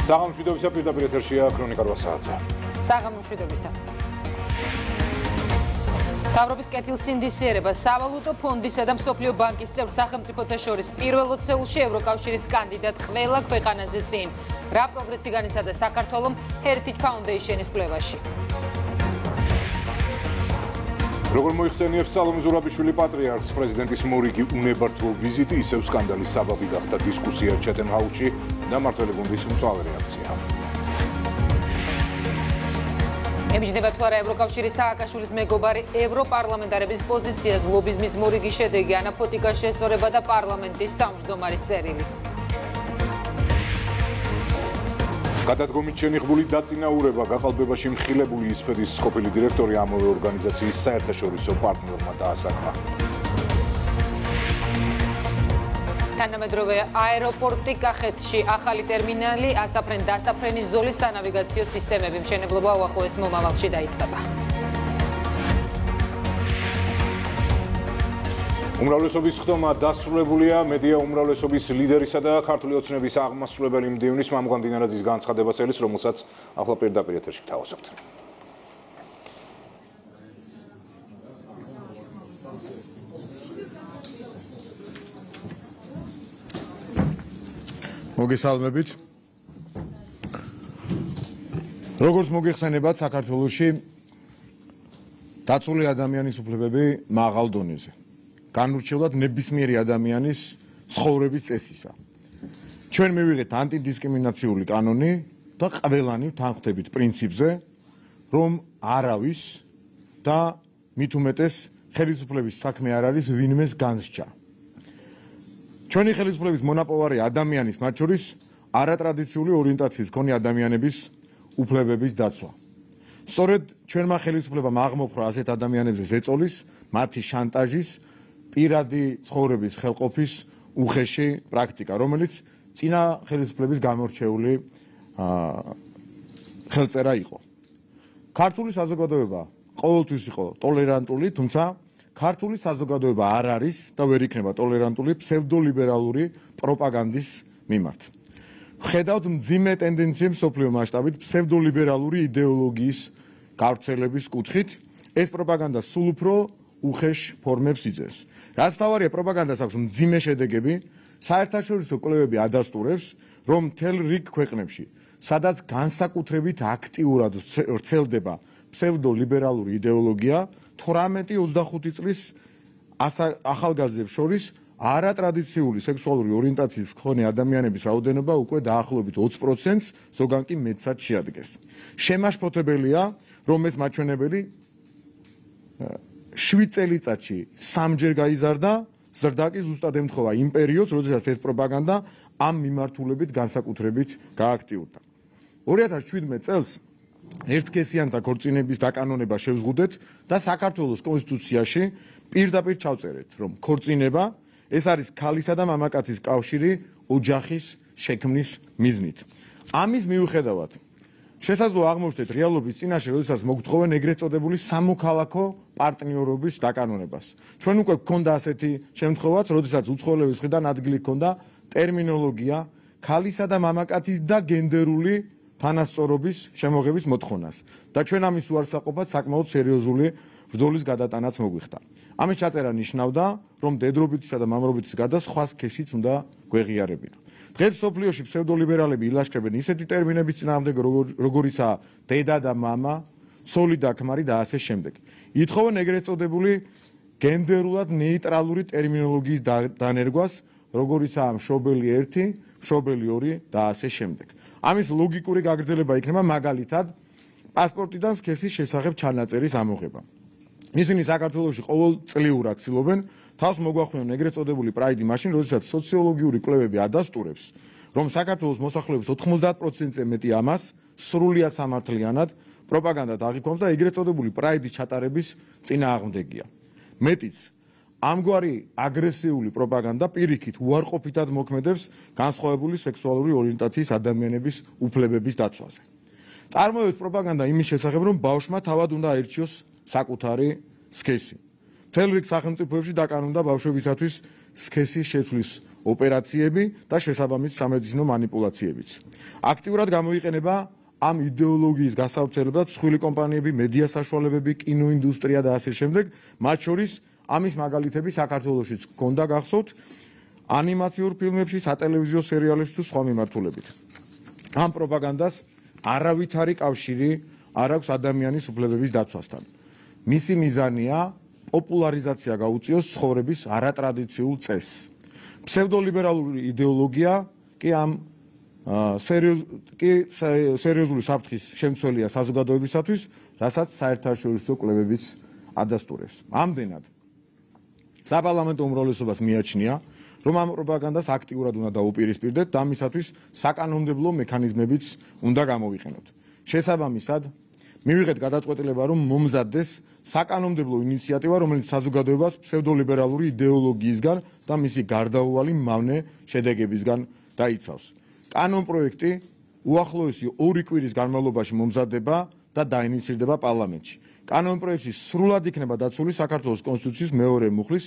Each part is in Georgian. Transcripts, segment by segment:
საღამოშვიდობისა პირდაპირ ეთერშია ქრონიკა 8 საათზე. საღამოშვიდობისა. თავრობის კეთილსინდისიერება სავალუტო ფონდისა და მსოფლიო ბანკის წევრ სახელმწიფოთა შორის პირველ 20-ში ევროკავშირის კანდიდატ ყველა ქვეყანაზე წინ. რა პროგრესი განიცადა საქართველომ Heritage Foundation-ის კვლევაში. როგორ მოიხსენიებს სალომე ზურაბიშვილი პატრიარქს პრეზიდენტის მორიგი უნებართვო ვიზიტი ისევ სკანდალის საბაბი გახდა დისკუსია Chatham House-ში და მართველი გუნდის მწვავე რეაქცია. ემიჯნება თუ არა ევროკავშირის სააკაშვილის მეგობარი ევროპარლამენტარების პოზიციას ლობიზმის მორიგი შედეგი ანა ფოტიკას შესწორება და პარლამენტის თავმჯდომარის წერილი. გადადგომით შენიღბული დაწინაურება გაყალბებაში მხილებული ისფედის ყოფილი დირექტორი ამავე ორგანიზაციის საერთაშორისო პარტნიორმა დაასახმა. თანამედროვე აეროპორტი კახეთში ახალი ტერმინალი ასაფრენ-დასაფრენის ზოლის სანავიგაციო სისტემები მშენებლობა უახლოეს მომავალში დაიწყება. უმრავლესობის ხდომა დასრულებულია მედია უმრავლესობის ლიდერისა და ქართული ოცნების აღმასრულებელი მდივნის მამუკან დინარაძის განცხადებას ელის, რომელსაც ახლა პირდაპირ ეთერში გთავაზობთ. მოგესალმებით. როგორც მოგეხსენებათ, საქართველოში დაცული ადამიანის უფლებები მაღალ დონეზე. განურჩევლად ნებისმიერი ადამიანის ცხოვრების წესისა. ჩვენ მივიღეთ ანტიდისკრიმინაციული კანონი და ყველანი თანხმდებით პრინციპზე, რომ არავის და მით უმეტეს ხელისუფლების საქმე არ არის ვინმეს განსჯა. ჩვენი ხელისუფლების მონაპოვარი ადამიანის, მათ შორის არატრადიციული ორიენტაციის მქონე ადამიანების უფლებების დაცვა. სწორედ ჩვენმა ხელისუფლებამ აღმოფხვრა ასეთ ადამიანებზე ზეწოლის, მათი შანტაჟის, პირადი ცხოვრების ხელყოფის უხეში პრაქტიკა, რომელიც წინა ხელისუფლების გამორჩეული ხელწერა იყო. ქართული საზოგადოება ყოველთვის იყო ტოლერანტული, თუმცა ქართული საზოგადოება არ არის და ვერ იქნება ტოლერანტული ფსევდოლიბერალური პროპაგანდის მიმართ. ვხედავთ მძიმე ტენდენციებს მსოფლიო მასშტაბით ფსევდოლიბერალური იდეოლოგიის გავრცელების კუთხით. ეს პროპაგანდა სულ უფრო უხეშ ფორმებს იძენს. რაც თავარია პროპაგანდას აქვს მძიმე შედეგები, საერთაშორისო კვლევები ადასტურებს, რომ მთელ რიგ ქვეყნებში, სადაც განსაკუთრებით აქტიურად ვრცელდება ფსევდოლიბერალური იდეოლოგია, 18-25 წლის ახალგაზრდებს შორის არატრადიციული სექსუალური ორიენტაციის მქონე ადამიანების რაოდენობა უკვე დაახლოებით 20%-ს, ზოგან კი მეტსაც შეადგენს. შემაშფოთებელია, რომ ეს მაჩვენებელი 7 წელიწადში 3-ჯერ გაიზარდა, ზრდა კი ზუსტად ემთხვევა იმ პერიოდს, როდესაც ეს პროპაგანდა ამ მიმართულებით განსაკუთრებით გააქტიურდა. 2017 წელს ერთსქესიანთა ქორწინების დაკანონება შევზღუდეთ და საქართველოს კონსტიტუციაში პირდაპირ ჩავწერეთ, რომ ქორწინება ეს არის ქალისა და მამაკაცის კავშირი ოჯახის შექმნის მიზნით. ამის მიუხედავად შესაძლოა აღმოჩნდეთ რეალობის წინაშე, როდესაც მოგთხოვენ ეგრეთ წოდებული სამოქალაქო პარტნიორობის დაკანონებას. ჩვენ უკვე გქონდა ასეთი შემთხვევაც, როდესაც უცხოელების მხრიდან ადგილი ჰქონდა ტერმინოლოგია ქალისა და მამაკაცის და გენდერული თანასწორობის შემოღების მოთხოვნას და ჩვენ ამის უარსაყოფად საკმაოდ სერიოზული ბრძოლის გადატანაც მოგვიხდა. ამის ჩაწერა ნიშნავდა, რომ დედრობითისა და მამრობითის გარდა სხვა სქესიც უნდა გვეღიარებინა. დღეს სოფლიოში ფსევდოლიბერალები ილაშქრებენ ისეთი ტერმინების წინააღმდეგ, როგორიცაა დედა და მამა, ცოლი და ქმარი და ასე შემდეგ. ითხოვენ ეგრეთ წოდებული გენდერულად ნეიტრალური ტერმინოლოგიის დანერგვას, როგორიცაა მშობელი 1, მშობელი 2 და ასე შემდეგ. ამის ლოგიკური გაგრძელება იქნება მაგალითად პასპორტიდან სქესის შესახებ ჩანაწერის ამოღება. ისინი საქართველოში ყოველწლიურად ცდილობენ თავს მოგვახვიონ ეგრეთ წოდებული პრაიდი მაშინ, როდესაც სოციოლოგიური კვლევები ადასტურებს, რომ საქართველოს მოსახლეობის 90%-ზე მეტი ამას სრულიად სამართლიანად პროპაგანდად აღიქვამს და ეგრეთ წოდებული პრაიდის ჩატარების წინააღმდეგია. მეტიც, ამგვარი აგრესიული პროპაგანდა პირიქით უარყოფითად მოქმედებს განსხვავებული სექსუალური ორიენტაციის ადამიანების უფლებების დაცვაზე. წარმოებს პროპაგანდა იმის შესახებ, რომ ბავშვმა თავად უნდა აირჩიოს საკუთარი სქესი. მთელ რიგ სახელმწიფოებში დაკანონდა ბავშვებისათვის სქესის შეცვლის ოპერაციები და შესაბამისი სამედიცინო манипуляციებიც. აქტიურად გამოიყენება ამ იდეოლოგიის გასავრცელებლად მსხვილი კომპანიები, მედია საშუალებები, კინოინდუსტრია და ასე შემდეგ, მათ შორის ამის მაგალითები საქართველოშიც ჰქონდა გახსოვთ ანიმაციურ ფილმებში, სატელევიზიო სერიალებში თუ სხვა მიმართულებით. ამ პროპაგანდას არავითარი კავშირი არ აქვს ადამიანის უფლებების დაცვასთან. მისი მიზანია პოპულარიზაცია გაუწიოს ცხოვრების არატრადიციულ წესს. ფსევდოლიბერალური იდეოლოგია კი ამ სერიოზული საფრთხის შემცველია საზოგადოებისათვის, რასაც საერთაშორისო კვლევებიც ადასტურებს. ამდენად საპარლამენტო უმრავლესობას მიაჩნია, რომ ამ პროპაგანდას აქტიურად უნდა დაუპირისპირდეთ და ამისათვის საკანონმდებლო მექანიზმებიც უნდა გამოვიყენოთ. შესაბამისად, მივიღეთ გადაწყვეტილება, რომ მომზადდეს საკანონმდებლო ინიციატივა, რომელიც საზოგადოებას ფსევდოლიბერალური იდეოლოგიისგან და მისი გარდაუვალი მავნე შედეგებისგან დაიცავს. კანონპროექტი უახლოესი 2 კვირის განმავლობაში მომზადდება და დაინიცირდება პარლამენტში. კანონპროექტში სრულად იქნება დაცული საქართველოს კონსტიტუციის მეორე მუხლის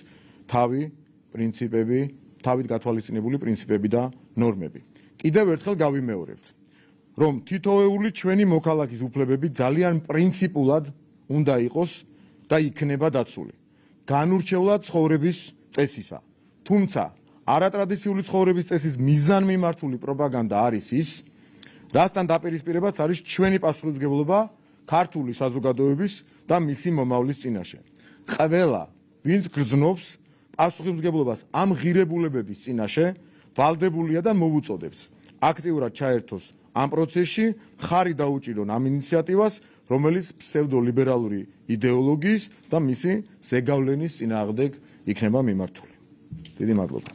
თავით გათვალისწინებული პრინციპები და ნორმები. კიდევ ერთხელ გავიმეორებთ, რომ თითოეული ჩვენი მოქალაქის უფლებები ძალიან პრინციპულად უნდა იყოს და იქნება დაცული. განურჩევლად ცხოვრების წესისა. თუმცა არატრადიციული ცხოვრების წესის მიზანმიმართული პროპაგანდა არის ის, რასთან დაპირისპირებაც არის ჩვენი პასუხისმგებლობა ქართული საზოგადოების და მისი მომავლის წინაშე. ყველა, ვინც გრძნობს პასუხისმგებლობას ამ ღირებულებების წინაშე, ვალდებულია და მოუწოდებთ აქტიურად ჩაერთოს ამ პროცესში, ხარი დაუჭირონ ამ ინიციატივას, რომელიც ფსევდოლიბერალური იდეოლოგიის და მისი ზეგავლენის წინააღმდეგ იქნება მიმართული. დიდი მადლობა.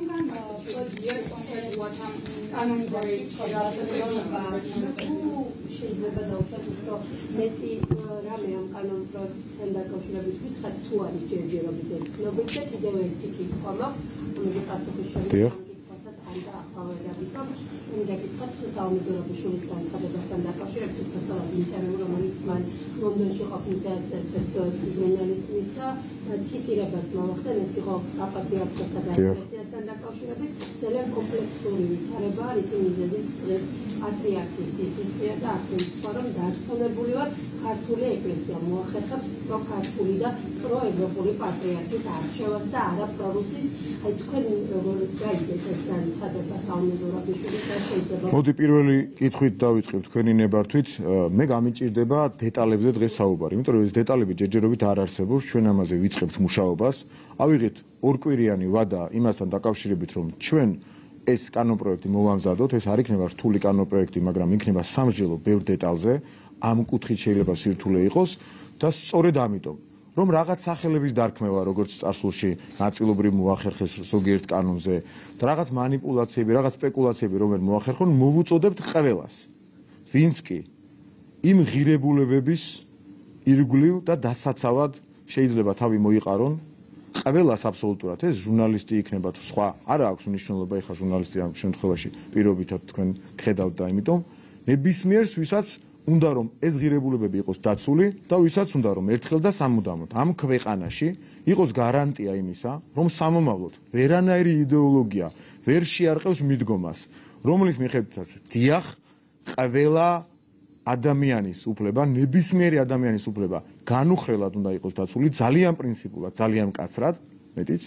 შეიძლება დავუშვათ რომ მეტი რამე ამ კანონპროექტთან დაკავშირებით ვითხარ თუ არის ჯერჯერობით ეს ცნობები და კიდევ ერთი კითხვა მაქვს ამაზე პასუხის შევიდეთ და ახალგაზრდების გაკითხოთ საუმეძრობის განცხადებასთან დაკავშირებით თვითონ ინტერვიუ რომელიც მან ლონდონში ყოფნისას ჟურნალისტის ციტირებას მოახდა ეს იყო საპატრიარქოსა და ეკლესიასთან დაკავშირებით ძალიან კომპლექსური ვითარება არის მიზეზიც დღეს პატრიარქის ინსტიტუცია და აღნიშნა რომ დარწმუნებული ვარ ქართული ეკლესია მოახერხებს პროქართული და პროევროპული პატრიარქის არჩევას და არა პრორუსის აი თქვენ როგორ გაიგეთ ეს განცხადება საუმეძრობიშვილის და შეიძლება მოდი პირველი კითხვით დავიწყებ თქვენი ნებართვით მე გამიჭირდება დეტალებზე დღეს საუბარი იმიტომ რომ ეს დეტალები ჯერჯერობით არ არსებობს ჩვენ ამაზე ვიწყებთ მუშაობას ავიღეთ ორკვირიანი ვადა იმასთან დაკავშირებით რომ ჩვენ ეს კანონპროექტი მოვამზადოთ ეს არ იქნება რთული კანონპროექტი მაგრამ იქნება სამსჯელო ბევრ დეტალზე ამ კუთხით შეიძლება სირთულე იყოს და სწორედ ამიტომ რომ რაღაც სახელების დარქმევა როგორც წარსულში ნაწილობრივ მოახერხეს ზოგიერთ კანონზე და რაღაც манипуляციები, რაღაც სპეკულაციები რომ ვერ მოახერხონ, მოვუწოდებთ ყველას. ვინც კი იმ ღირებულებების ირგვლივ და დასაცავად შეიძლება თავი მოიყარონ, ყველას აბსოლუტურად ეს ჟურნალისტი იქნება თუ სხვა, არა აქვს მნიშვნელობა ეხლა ჟურნალისტი ამ შემთხვევაში პირობითად თქვენ გხედავთ და იმიტომ ნებისმიერს ვისაც უნდა რომ ეს ღირებულებები იყოს დაცული და ვისაც უნდა რომ ერთხელ და სამუდამოდ ამ ქვეყანაში იყოს გარანტია იმისა, რომ სამომავლოდ ვერანაირი იდეოლოგია ვერ შეარყევს მიდგომას, რომლის მიხედვითაც დიახ, ყველა ადამიანის უფლება, ნებისმიერი ადამიანის უფლება განუხრელად უნდა იყოს დაცული, ძალიან პრინციპულად, ძალიან მკაცრად, მეტიც,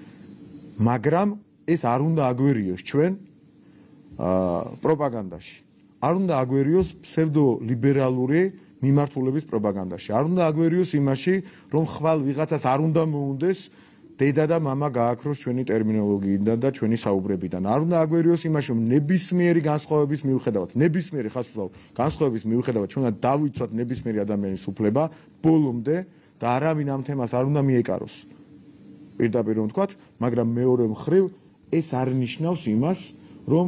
მაგრამ ეს არ უნდა აგვერიოს ჩვენ პროპაგანდაში. არ უნდა აგვერიოს ფსევდოლიბერალური მიმართულების პროპაგანდაში. არ უნდა აგვერიოს იმაში, რომ ხვალ ვიღაცას არ უნდა მოუნდეს დედა და მამა გააქროს ჩვენი ტერმინოლოგიიდან და ჩვენი საუბრებიდან. არ უნდა აგვერიოს იმაში, რომ ნებისმიერი განსხვავების მიუხედავად, ნებისმიერი ხასვლა განსხვავების მიუხედავად ჩვენ უნდა დავიცვათ ნებისმიერი ადამიანის უფლება ბოლომდე და არავინ ამ თემას არ უნდა მიეკაროს. პირდაპირ რომ ვთქვათ, მაგრამ მეორე მხრივ ეს არ ნიშნავს იმას, რომ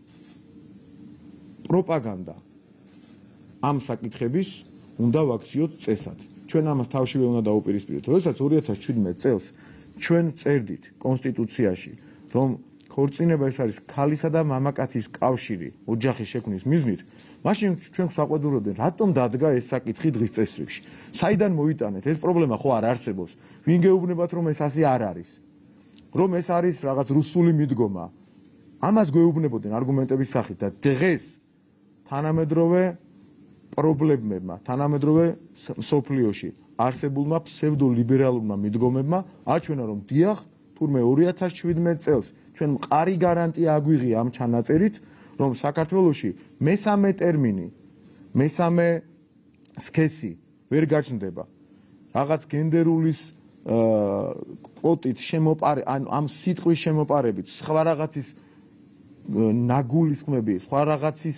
პროპაგანდა ამ საკითხების უნდა ვაქციოთ წესად. ჩვენ ამას თავშივე უნდა დაუპირისპირდეთ. როდესაც 2017 წელს ჩვენ წერდით კონსტიტუციაში, რომ ქორწინება ეს არის ქალისა და მამაკაცის კავშირი ოჯახის შექმნის მიზნით, მაშინ ჩვენ გვსაყვედურებდნენ, რატომ დადგა ეს საკითხი დღის წესრიგში. საიდან მოიტანეთ? ეს პრობლემა ხო არ არსებობს. ვინ გეუბნებათ, რომ ეს ასე არ არის? რომ ეს არის რაღაც რუსული მიდგომა. ამას გვეუბნებოდნენ არგუმენტების სახით და დღეს თანამედროვე პრობლემებმა, თანამედროვე სოფლიოში არსებულმა ფსევდოლიბერალურმა მიდგომებმა აჩვენა რომ დიახ, თურმე 2017 წელს ჩვენ მყარი გარანტია აგვიღია ამ ჩანაწერით, რომ საქართველოში მესამე ტერმინი, მესამე სქესი ვერ გაჩნდება. რაღაც გენდერულის კოტით შემოპარე, ამ სიტყვის შემოპარებით, სხვა რაღაცის ნაგულისხმები, სხვა რაღაცის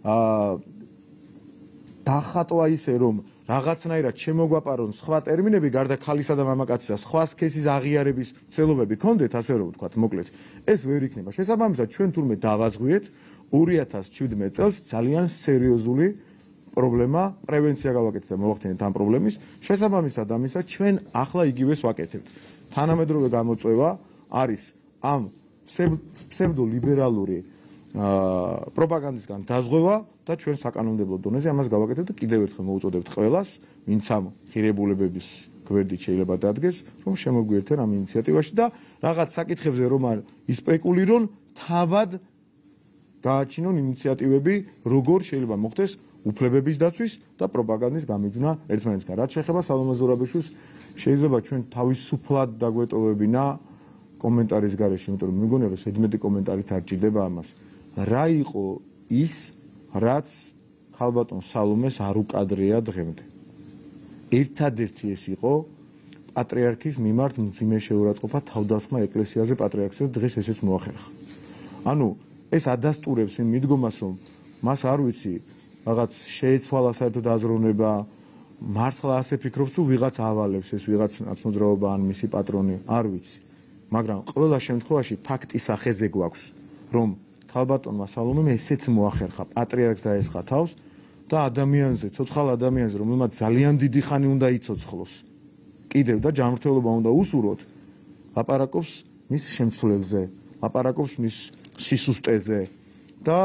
დახატვა ისე რომ რაღაცნაირად შემოგვაპარონ სხვა ტერმინები გარდა ქალისა და მამაკაცისა, სხვა სქესის აღიარების ცდილობები ქონდეთ, ასე რომ ვთქვათ, მოკლედ. ეს ვერ იქნება. შესაბამისად, ჩვენ თურმე დავაზღვიეთ 2017 წელს ძალიან სერიოზული პრობლემა, პრევენცია გავაკეთეთ და მოვახდინეთ ამ პრობლემის. შესაბამისად ამისა, ჩვენ ახლა იგივეს ვაკეთებთ. თანამედროვე გამოწვევა არის ამ ფსევდოლიბერალური პროპაგანდისგან დაზღვევა და ჩვენ საკანონმდებლო დონეზე ამას გავაკეთებთ და კიდევ ერთხელ მოუწოდებთ ყველას, ვინც ამ ღირებულებების გვერდით შეიძლება დადგეს, რომ შემოგვიერთდნენ ამ ინიციატივაში და რაღაც საკითხებზე რომ არ ისპეკულირონ, თავად გააჩინონ ინიციატივები, როგორ შეიძლება მოხდეს უფლებების დაცვის და პროპაგანდის გამიჯვნა ერთმანეთისგან. რაც შეეხება სალომე ზურაბიშვილს, შეიძლება ჩვენ თავისუფლად დაგვეტოვებინა კომენტარის გარეშე, იმიტომ რომ მეგონია რომ ზედმეტი კომენტარით არ ჭირდება ამას. რა იყო ის, რაც ქალბატონ სალომეს არ უკადრეა დღემდე? ერთადერთი ეს იყო პატრიარქის მიმართ მძიმე შეურაცხყოფა თავდასხმა ეკლესიაზე პატრიარქს დღეს ესეც მოახერხა. ანუ ეს ადასტურებს იმ მიდგომას, რომ მას არ ვიცი, რაღაც შეეცვალა საერთოდ აზროვნება, მართლა ასე ფიქრობს თუ ვიღაც ავალებს ეს ვიღაც ნაცნობრაობა ან მისი პატრონი, არ ვიცი. მაგრამ ყველა შემთხვევაში ფაქტის სახეზე გვაქვს, რომ ქალბატონმა სალომემ ესეც მოახერხა, პატრიარქს დაესხა თავს და ადამიანზე, ცოცხალ ადამიანზე, რომელმაც ძალიან დიდი ხანი უნდა იცოცხლოს, კიდევ და ჯანმრთელობა უნდა უსურვოთ, ლაპარაკობს მის შემცვლელზე, ლაპარაკობს მის სისუსტეზე და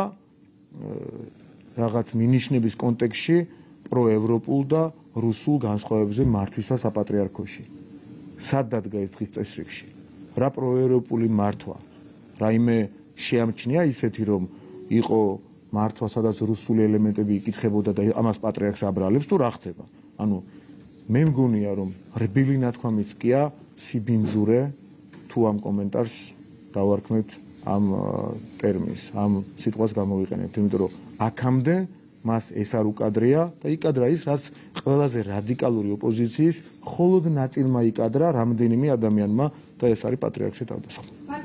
რაღაც მინიშნების კონტექსტში პროევროპულ და რუსულ განსხვავებებზე მართვისა საპატრიარქოში. სად დადგა ეს დღის წესრიგში? რა პროევროპული მართვა? რაიმე შეამჩნია ისეთი, რომ იყო მართვა, სადაც რუსული ელემენტები იკითხებოდა და ამას პატრიარქს აბრალებს თუ რა ხდება? ანუ მე მგონია, რომ რბილი ნათქვამიც კია სიბინძურე თუ ამ კომენტარს დავარქმევთ ამ ტერმინს, ამ სიტყვას გამოვიყენებთ, იმიტომ რომ აქამდე მას ეს არ უკადრეა და იკადრა ის, რაც ყველაზე რადიკალური ოპოზიციის მხოლოდ ნაწილმა იკადრა რამდენიმე ადამიანმა და ეს არის პატრიარქზე თავდასხმა.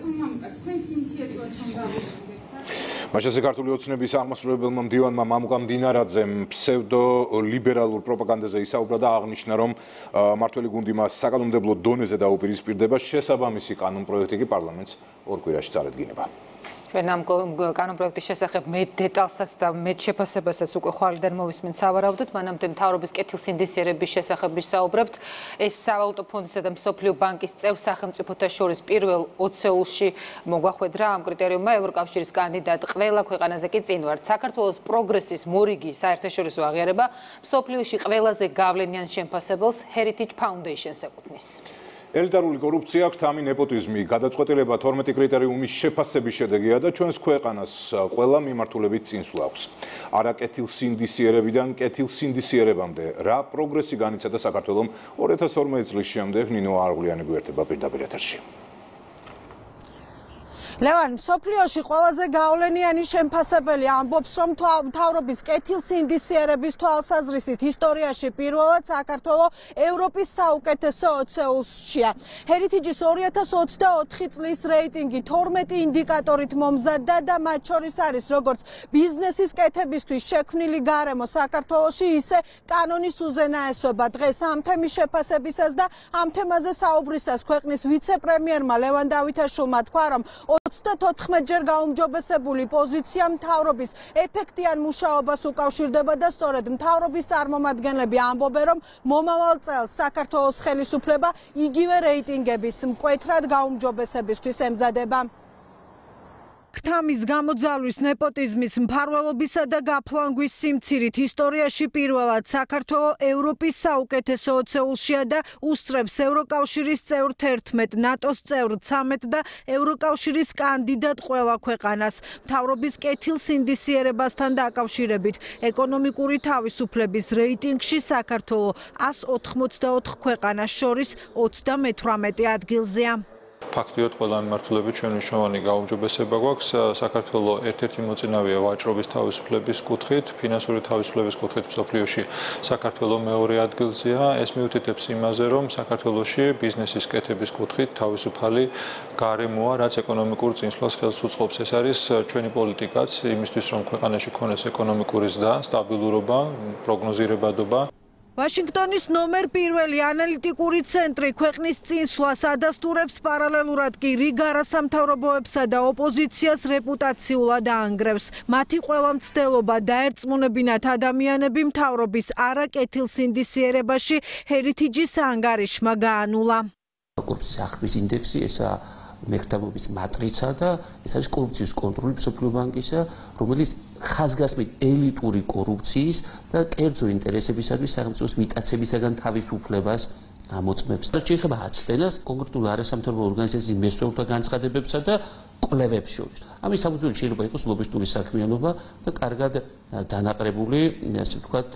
მაშასე ქართული ოცნების აღმასრულებელმა მდივანმა მამუკა მდინარაძემ ფსევდოლიბერალურ პროპაგანდაზე ისაუბრა და აღნიშნა, რომ მმართველი გუნდი მას საკანონმდებლო დონეზე დაუპირისპირდება, შესაბამისი კანონპროექტი კი პარლამენტს ორ კვირაში წარადგინება. ჩვენ ამ კანონპროექტის შესახებ მეტ დეტალსაც და მეტ შეფასებასაც უკვე ხვალიდან მოვისმენთ სავარაუდოდ, მანამდე მთავრობის კეთილსინდისიერების შესახებ ვისაუბრებთ. ეს სავალუტო ფონდისა და მსოფლიო ბანკის წევრ სახელმწიფოთა შორის პირველ 20-ში მოგვახვედრა ამ კრიტერიუმმა ევროკავშირის კანდიდატ ყველა ქვეყანაზე კი წინ ვართ. საქართველოს პროგრესის მორიგი საერთაშორისო აღიარება მსოფლიოში ყველაზე გავლენიან შემფასებელს Heritage Foundation-ს ეკუთვნის. ელიტარული კორუფცია, ქტამი, ნეპოტიზმი, გადაწყვეტილება 12 კრიტერიუმის შეფასების შედეგია და ჩვენს ქვეყანას ყველა მიმართულებით წინსვლა აქვს. არა კეთილსინდისიერებიდან კეთილსინდისიერებამდე რა პროგრესი განიცადა საქართველომ 2012 წლის შემდეგ, ნინო არღლიანი გვერდება პირდაპირ ეთერში. ლევან, მსოფლიოში ყველაზე გავლენიანი შემფასებელი ამბობს, რომ მთავრობის კეთილსინდისიერების თვალსაზრისით ისტორიაში პირველად საქართველო ევროპის საუკეთესო 20-ში. Heritage-ის 2024 წლის რეიტინგი 12 ინდიკატორით მომზადდა და მათ შორის არის როგორც ბიზნესის კეთებისთვის შექმნილი გარემო საქართველოში, ისე კანონის უზენაესობა. დღეს ამ თემის შეფასებისას და ამ თემაზე საუბრისას ქვეყნის ვიცე-პრემიერმა ლევან დავითაშვილმა თქვა, რომ 34-ჯერ გაუმჯობესებული პოზიცია მთავრობის ეფექტიან მუშაობას უკავშირდება და სწორედ მთავრობის წარმომადგენლები ამბობენ, რომ მომავალ წელს საქართველოს ხელისუფლება იგივე რეიტინგების მკვეთრად გაუმჯობესებისთვის ემზადება. ქთამის გამოძალვის, ნეპოტიზმის, მფარველობისა და გაფლანგვის სიმცირით ისტორიაში პირველად საქართველოს ევროპის საუკეთესო 20-ულშია და უსწრებს ევროკავშირის წევრ 11, ნატოს წევრ 13 და ევროკავშირის კანდიდატ ყველა ქვეყანას. მთავრობის კეთილსინდისიერებასთან დაკავშირებით ეკონომიკური თავისუფლების რეიტინგში საქართველოს 184 ქვეყანას შორის 38 ადგილზეა. ფაქტიურად ყველა მიმართულებით ჩვენ მნიშვნელოვანი გაუმჯობესება გვაქვს. საქართველოს ერთ-ერთი მოწინავეა ვაჭრობის თავისუფლების კუთხით, ფინანსური თავისუფლების კუთხით მსოფლიოში საქართველოს მეორე ადგილზეა. ეს მიუთითებს იმაზე, რომ საქართველოში ბიზნესის კეთების კუთხით თავისუფალი გარემოა, რაც ეკონომიკურ წინსვლას ხელს უწყობს. ეს არის ჩვენი პოლიტიკაც იმისთვის, რომ ქვეყანაში ქონდეს ეკონომიკური ზრდა, სტაბილურობა, პროგნოზირებადობა. ვაშინგტონის ნომერ პირველი ანალიტიკური ცენტრი ქვეყნის წინსვლას ადასტურებს, პარალელურად კი რიგ არასამთავრობოებსა და ოპოზიციას რეპუტაციულად აანგრევს. მათი ყველა მცდელობა დაერწმუნებინათ ადამიანები მთავრობის არაკეთილსინდისიერებაში ჰერითიჯის ანგარიშმა გაანულა. კორუფციის აღქმის ინდექსი ესა მექტაბობის მატრიცა და ეს არის კორუფციის კონტროლი მსოფლიო ბანკისა, რომელიც ხაზგასმით ელიტური კორუფციის და კერძო ინტერესებისათვის სახელმწიფოს მიტაცებისაგან თავისუფლებას ამოწმებს. რაც შეეხება აცდენას, კონკრეტულ არასამთავრობო ორგანიზაციის მესვეულთა განცხადებებსა და კვლევებს შორის. ამის საფუძველი შეიძლება იყოს ლობისტური საქმიანობა და კარგად დანაყრებული, ასე ვთქვათ,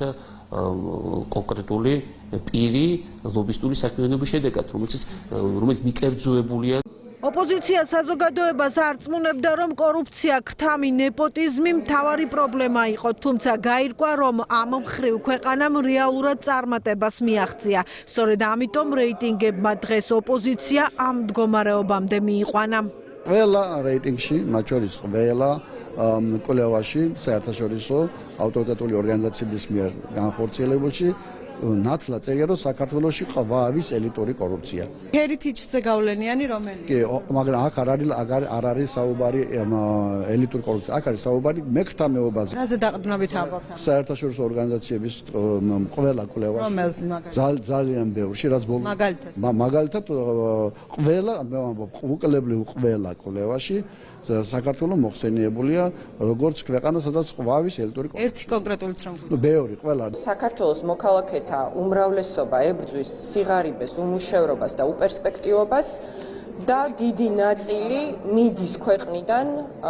კონკრეტული პირი ლობისტური საქმიანობის შედეგად, რომელიც მიკერძოებულია. ოპოზიცია საზოგადოებას არწმუნებდა, რომ კორუფცია, ქთამი, ნეპოტიზმი მთავარი პრობლემა იყო, თუმცა გაირკვა, რომ ამ მხრივ ქვეყანამ რეალურად წარმატებას მიაღწია. სწორედ ამიტომ რეიტინგებმა დღეს ოპოზიცია ამ მდგომარეობამდე მიიყვანა. ყველა რეიტინგში, მათ შორის ყველა კვლევაში, საერთაშორისო ავტორიტეტული ორგანიზაციების მიერ განხორციელებულში ნათლად წერია, რომ საქართველოში ყვავის ელიტური კორუფცია. ჰერითიჯზე გავლენიანი რომელი? კი, მაგრამ აქ არ არის საუბარი ელიტური კორუფცია, აქ არის საუბარი მექრთამეობაზე. რაზე დაყრდნობით ამბობთ? საერთაშორისო ორგანიზაციების ყველა კვლევაში. რომელს ძალიან ბევრში, რაც მაგალითად ყველა უკლებრივ ყველა კვლევაში საქართველოს მოხსენიებულია როგორც ქვეყანა, სადაც ყვავის ელიტური კორუფცია. ერთი კონკრეტულიც რომ გქონდა? ბევრი, ყველა. საქართველოს მოქალაქეთა უმრავლესობა ებრძვის სიღარიბეს, უმუშევრობას და უპერსპექტივობას და დიდი ნაწილი მიდის ქვეყნიდან,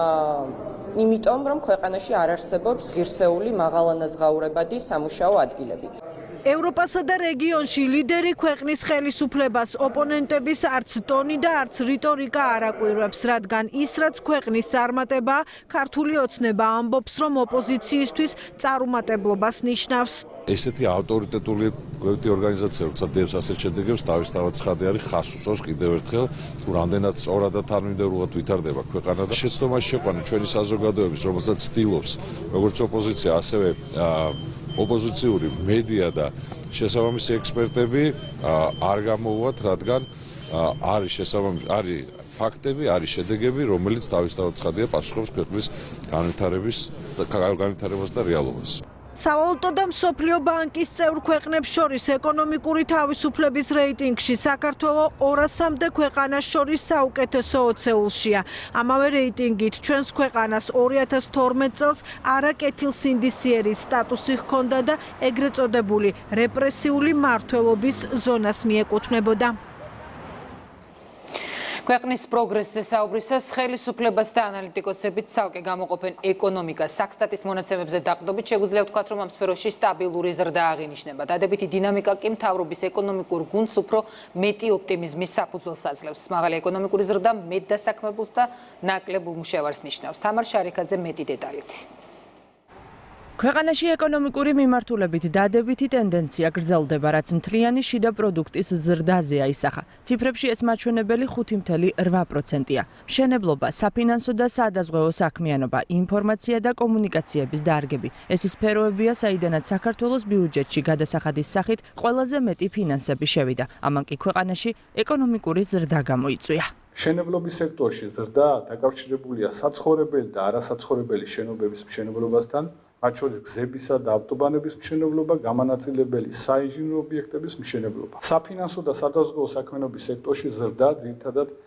იმიტომ რომ ქვეყანაში არ არსებობს ღირსეული მაღალანაზღაურებადი სამუშაო ადგილები. ევროპასა და რეგიონში ლიდერი ქვეყნის ხელისუფლებას ოპონენტების არც ტონი და არც რიტორიკა არ აკვირვებს, რადგან ის რაც ქვეყნის წარმატება, ქართული ოცნება ამბობს, რომ ოპოზიციისთვის წარუმატებლობას ნიშნავს. ესეთი ავტორიტეტული კვლევითი ორგანიზაცია, როცა დევს ასეთ შედეგებს, თავისთავად ცხადი არის, ხას უსვავს კიდევ ერთხელ, თუ რამდენად სწორად და თანმიმდევრულად ვითარდება ქვეყანა და შეცდომაში შეყვანა ჩვენი საზოგადოების, რომელსაც ცდილობს როგორც ოპოზიცია, ასევე ოპოზიციური მედია და შესაბამისი ექსპერტები არ გამოუვათ, რადგან არის ფაქტები, არის შედეგები, რომელიც თავისთავად ცხადია პასუხობს ქვეყნის განვითარებას და რეალობას. სავალუტო და მსოფლიო ბანკის წევრ ქვეყნებს შორის ეკონომიკური თავისუფლების რეიტინგში საქართველოს 200-მდე ქვეყანას შორის საუკეთესო 20-ულშია. ამავე რეიტინგით ჩვენს ქვეყანას 2012 წელს არაკეთილსინდისიერის სტატუსი ჰქონდა და ეგრეთ წოდებული რეპრესიული მმართველობის ზონას მიეკუთვნებოდა. ქვეყნის პროგრესზე საუბრისას ხელისუფლებას და ანალიტიკოსებით ცალკე გამოყოფენ ეკონომიკას. საქსტატის მონაცემებზე დაყრდნობით შეგვიძლია ვთქვათ, რომ ამ სფეროში სტაბილური ზრდა აღინიშნება. დადებითი დინამიკა კი მთავრობის ეკონომიკურ გუნდს უფრო მეტი ოპტიმიზმის საფუძველს აძლევს. მაღალი ეკონომიკური ზრდა მეტ დასაქმებულს და ნაკლებ უმუშევარს ნიშნავს. თამარ შარიქაძე მეტი დეტალით. ქვეყანაში ეკონომიკური მიმართულებით დადებითი ტენდენცია გრძელდება, რაც მთლიანი შიდა პროდუქტის ზრდაზეა ისახა. ციფრებში ეს მაჩვენებელი 5.8%-ია. მშენებლობა, საფინანსო და საადაზღვევო საქმიანობა, ინფორმაცია და კომუნიკაციების დარგები. ეს სფეროებია, საიდანაც საქართველოს ბიუჯეტში გადასახადის სახით ყველაზე მეტი ფინანსები შევიდა. ამან კი ქვეყანაში ეკონომიკური ზრდა გამოიწვია. მშენებლობის სექტორში ზრდა დაკავშირებულია საცხოვრებელი და არასაცხოვრებელი შენობების მშენებლობასთან, მათ შორის გზებისა და ავტობანების მშენებლობა, გამანაწილებელი საინჟინრო ობიექტების მშენებლობა. საფინანსო და სადაზღვევო საქმიანობის სექტორში ზრდა ძირითადად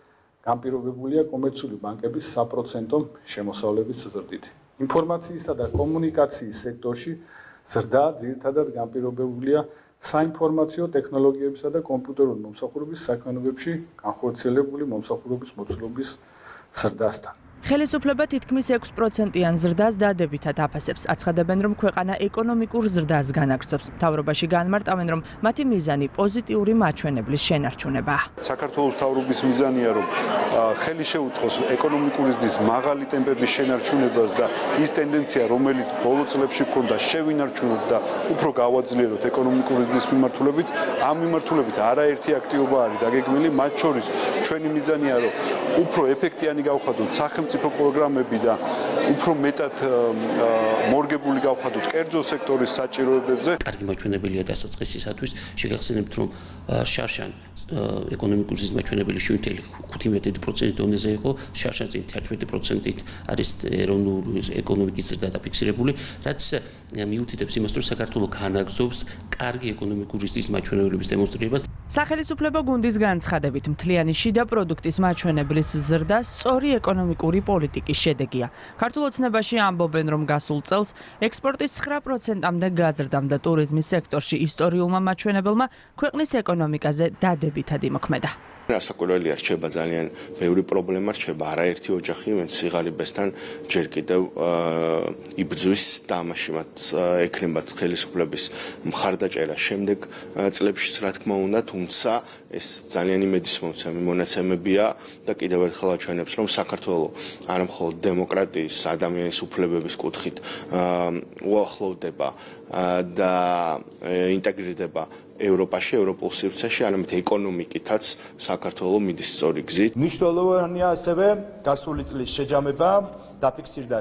გამ პირობებულია კომერციული ბანკების საპროცენტო შემოსავლების ზრდით. ინფორმაციისა და კომუნიკაციის სექტორში ზრდა ძირითადად გამ პირობებულია საინფორმაციო ტექნოლოგიებისა და კომპიუტერული მომსახურების საქმიანობებში განხორციელებული მომსახურების მოცულობის ზრდასთან. ხელისუფლება თითქმის 6%-იან ზრდას დადებითად აფასებს. აცხადებენ, რომ ქვეყანა ეკონომიკურ ზრდას განაგრძობს. მთავრობაში განმარტავენ, რომ მათი მიზანი პოზიტიური მაჩვენებლის შენარჩუნებაა. საქართველოს მთავრობის მიზანია, რომ ხელი შეუწყოს ეკონომიკური ზრდის მაღალი ტემპების შენარჩუნებას და ის ტენდენცია, რომელიც ბოლო წლებში ჰქონდა, შევინარჩუნოთ და უფრო გავაძლიეროთ ეკონომიკური ზრდის მიმართულებით. ამ მიმართულებით არაერთი აქტივობა არის დაგეგმილი, მათ შორის ჩვენი მიზანია, რომ უფრო ეფექტიანი გავხადოთ სახელმწიფო პროგრამები და უფრო მეტად მორგებული გავხადოთ კერძო სექტორის საჭიროებებზე. კარგი მაჩვენებელია დასაწყისისათვის. შეგახსენებთ, რომ შარშან ეკონომიკური ზრდის მაჩვენებელი 7.15% დონეზე იყო, შარშან წინ 11%-ით არის ეროვნული ეკონომიკის ზრდა დაფიქსირებული, რაც მიუთითებს იმას, რომ საქართველო განაგრძობს კარგი ეკონომიკური ზრდის მაჩვენებლების დემონსტრირებას. სახელისუფლებო გუნდის განცხადებით, მთლიანი შიდა პროდუქტის მაჩვენებლის ზრდა სწორი ეკონომიკური პოლიტიკის შედეგია. ქართულ ოცნებაში ამბობენ, რომ გასულ წელს ექსპორტის 9%-მდე გაზრდამ და ტურიზმის სექტორში ისტორიულმა მაჩვენებელმა ქვეყნის ეკონომიკაზე დადებითად იმოქმედა. ასაკურველია რჩება ძალიან ბევრი პრობლემა, რჩება არაერთი ოჯახი, ვინც სიღარიბესთან ჯერ კიდევ იბრძვის და ამაში მათ ექნებათ ხელისუფლების მხარდაჭერა შემდეგ წლებშიც რა თქმა უნდა, თუმცა ეს ძალიან იმედისმომცემი მონაცემებია და კიდევ ერთხელ აჩვენებს, რომ საქართველო არა მხოლოდ დემოკრატიის, ადამიანის უფლებების კუთხით უახლოვდება და ინტეგრირდება ევროპაში, ევროპულ სივრცეში, არამედ ეკონომიკითაც საქართველო მიდის სწორი გზით. მნიშვნელოვანია ასევე გასული წლის შეჯამება, დაფიქსირდა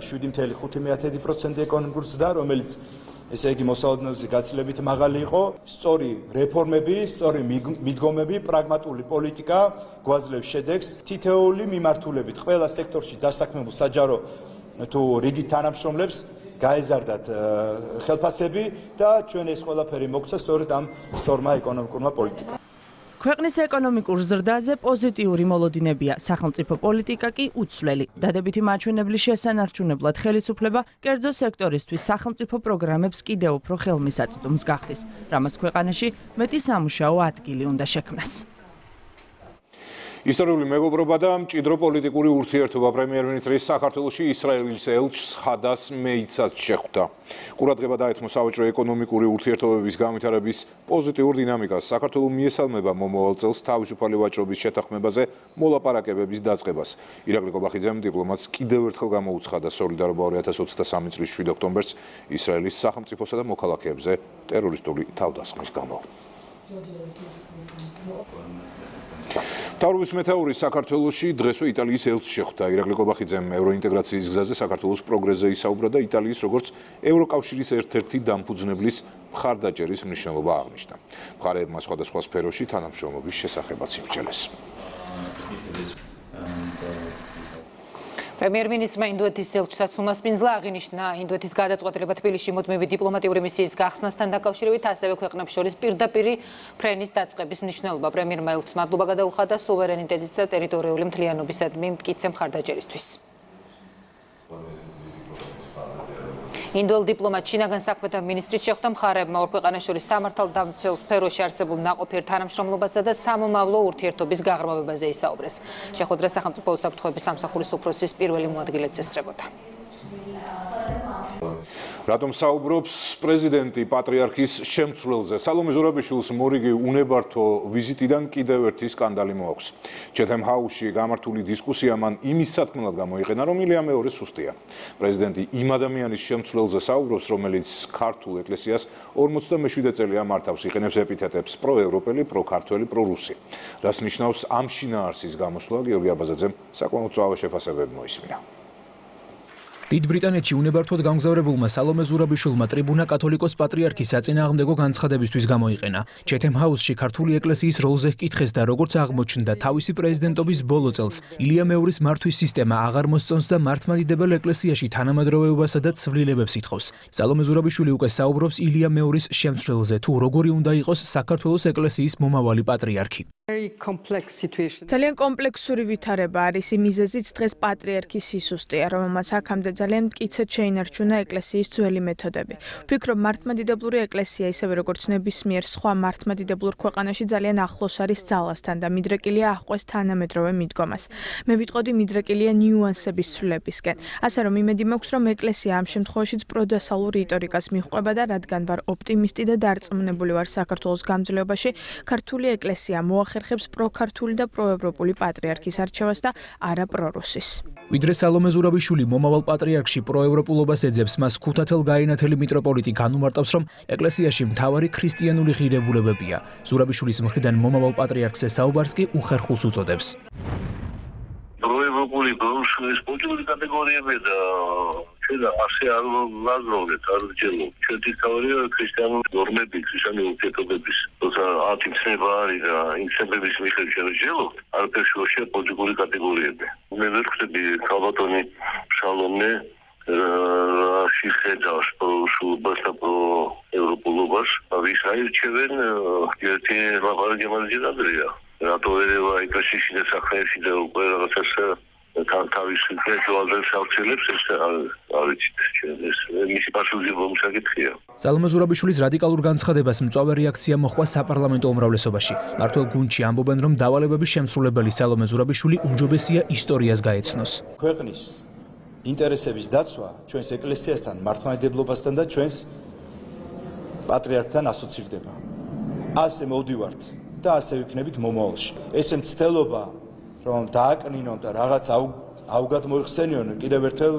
7.5% ეკონომიკური ზრდა, რომელიც ესე იგი მოსალოდნელზე გაცილებით მაღალი იყო. სწორი რეფორმები, სწორი მიდგომები, პრაგმატული პოლიტიკა გვაძლევს შედეგს. თითოეული მიმართულებით ყველა სექტორში დასაქმებულ საჯარო თუ რიგით თანამშრომლებს გაეზარდათ ხელფასები და ჩვენ ეს ყველაფერი მოგცა სწორედ ამ სწორმა ეკონომიკურმა პოლიტიკამ. ქვეყნის ეკონომიკურ ზრდაზე პოზიტიური მოლოდინებია, სახელმწიფო პოლიტიკა კი უცვლელი. დადებითი მაჩვენებლის შესანარჩუნებლად ხელისუფლება კერძო სექტორისთვის სახელმწიფო პროგრამებს კიდევ უფრო ხელმისაწვდომს გახდის, რამაც ქვეყანაში მეტი სამუშაო ადგილი უნდა შექმნას. ისტორიული მეგობრობა და მჭიდრო პოლიტიკური ურთიერთობა პრემიერ-მინისტრის საქართველოში ისრაელის ელჩს ხადას მეიცაც შეხვდა. ყურადღება დაეთმო სავაჭრო ეკონომიკური ურთიერთობების განვითარების პოზიტიურ დინამიკას. საქართველო მიესალმება მომავალ წელს თავისუფალი ვაჭრობის შეთანხმებაზე მოლაპარაკებების დაწყებას. ირაკლი კობახიძემ დიპლომატს კიდევ ერთხელ გამოუცხადა სოლიდარობა 2023 წლის 7 ოქტომბერს ისრაელის სახელმწიფოსა და მოქალაქეებზე ტერორისტული თავდასხმის გამო. მთავრობის მეთაური საქართველოში დღესვე იტალიის ელჩს შეხვდა. ირაკლი კობახიძემ ევროინტეგრაციის გზაზე საქართველოს პროგრესზე ისაუბრა და იტალიის როგორც ევროკავშირის ერთ-ერთი დამფუძნებლის მხარდაჭერის მნიშვნელობა აღნიშნა. მხარეებმა სხვადასხვა სფეროში თანამშრომლობის შესახებაც იმსჯელეს. პრემიერ-მინისტრმა ინდოეთის ელჩსაც უმასპინძლა აღინიშნა ინდოეთის გადაწყვეტილება თბილისში მუდმივი დიპლომატიური მისიის გახსნასთან დაკავშირებით, ასევე ქვეყნებს შორის პირდაპირი ფრენის დაწყების მნიშვნელობა. პრემიერმა ელჩს მადლობა გადაუხადა სუვერენიტეტის და ტერიტორიული მთლიანობისადმი მტკიცე მხარდაჭერისთვის. ინდოელ დიპლომატ ჩინაგან საქმეთა მინისტრიც შეხვდა. მხარეებმა ორ ქვეყანას შორის სამართალდამცველ სფეროში არსებულ ნაყოფიერ თანამშრომლობასა და სამომავლო ურთიერთობის გაღრმავებაზე ისაუბრეს. შეხვედრა სახელმწიფო უსაფრთხოების სამსახურის უფროსის პირველი მოადგილეც ესწრებოდა. რატომ საუბრობს პრეზიდენტი პატრიარქის შემცვლელზე? სალომე ზურაბიშვილს მორიგი უნებართო ვიზიტიდან კიდევ ერთი სკანდალი მოაქვს. ჩეთემ ჰაუსში გამართული დისკუსია მან იმის სათქმელად გამოიყენა, რომ ილია მეორე სუსტია. პრეზიდენტი იმ ადამიანის შემცვლელზე საუბრობს, რომელიც ქართულ ეკლესიას 47 წელია მართავს, იყენებს ეპითეტებს პროევროპელი, პროქართველი, პრორუსი. რას ნიშნავს ამ შინაარსის გამოსვლა? გიორგი აბაზაძემ საკმაოდ სწრაფ შეფასებები მოისმინა. დიდ ბრიტანეთში უნებართვოდ გამგზავრებულმა სალომე ზურაბიშვილმა ტრიბუნა კათოლიკოს პატრიარქის საწინააღმდეგო განცხადებისთვის გამოიყენა. ჩეთემ ჰაუსში ქართული ეკლესიის როლზე ჰკითხეს და როგორც აღმოჩნდა, თავისი პრეზიდენტობის ბოლო წელს ილია მეურის მართვის სისტემა აღარ მოსწონს და მართლმადიდებელ ეკლესიაში თანამედროვეობასა და ცვლილებებს ითხოვს. სალომე ზურაბიშვილი უკვე საუბრობს ილია მეურის შემცვლელზე, თუ როგორი უნდა იყოს საქართველოს ეკლესიის მომავალი პატრიარქი. ძალიან კომპლექსური ვითარება არის იმ მიზეზით დღეს პატრიარქის სისუსტეა, რომელმაც აქამდე ძალიან მტკიცედ შეინარჩუნა ეკლესიის ძველი მეთოდები. ვფიქრობ, მართლმადიდებლური ეკლესია, ისევე როგორც ნებისმიერ სხვა მართლმადიდებლურ ქვეყანაში ძალიან ახლოს არის ძალასთან და მიდრეკილია აღყვეს თანამედროვე მიდგომას. მე ვიტყოდი, მიდრეკილია ნიუანსების ცვლილებისკენ. ასე რომ იმედი მაქვს, რომ ეკლესია ამ შემთხვევაშიც პროდასალურ რიტორიკას მიჰყვება და რადგან ვარ ოპტიმისტი და დარწმუნებული ვარ საქართველოს გამძლეობაში, ქართული ეკლესია მოახერხებს პროქართული და პროევროპული პატრიარქის არჩევას და არა პრორუსის. ვიდრე სალომე ზურაბიშვილი მომავალ პატრიარქში პროევროპულობას ეძებს, მას ქუთათელ გაენათელი მიტროპოლიტი განუმარტავს, რომ ეკლესიაში მთავარი ქრისტიანული ღირებულებებია. ზურაბიშვილის მხრიდან მომავალ პატრიარქზე საუბარს კი უხერხულს უწოდებს. პროევროპული პრორუსის პოლიტიკური კატეგორიები და ჩვენ ასე არ ვაზრობთ, არ ვჯეროთ. ჩვენი თავია ქრისტიანული ნორმები, ქრისტიანული ურთიერთობების, თორსა ათი ცნება არის და იმ ცნებების მიხედვით შევეჯელოთ, არაფერ შეუშია პოლიტიკური კატეგორიები. მე ვერ ხდები ქალბატონი შალომე შეხედავს პრორუსულობას და პროევროპულობას, ვის აირჩევენ ერთი ლაპარაკი გემარჯერადრია. რატო ერევა ეკლესიაში და საქმეებში და უკვე რაღაცას თავის ინტელექტუალებს ავცილებს, ეს არ ვიცით, ეს მისი პასუხისმგებლობა მოსაკითხია. სალომე ზურაბიშვილის რადიკალურ განცხადებას მწვავე რეაქცია მოჰყვა საპარლამენტო უმრავლესობაში. მართლ გუნდში ამბობენ, რომ დავალებების შემსრულებელი სალომე ზურაბიშვილი უმჯობესია ისტორიას გაეცნოს. ქვეყნის ინტერესების დაცვა ჩვენს ეკლესიასთან, მართლმადიდებლობასთან და ჩვენს პატრიარქთან ასოცირდება. ასე მოვდივართ და ასე ვიქნებით მომავალში. ესე მცდელობა, რომ დააკნინონ და რაღაც აუგად მოიხსენიონ, კიდევ ერთხელ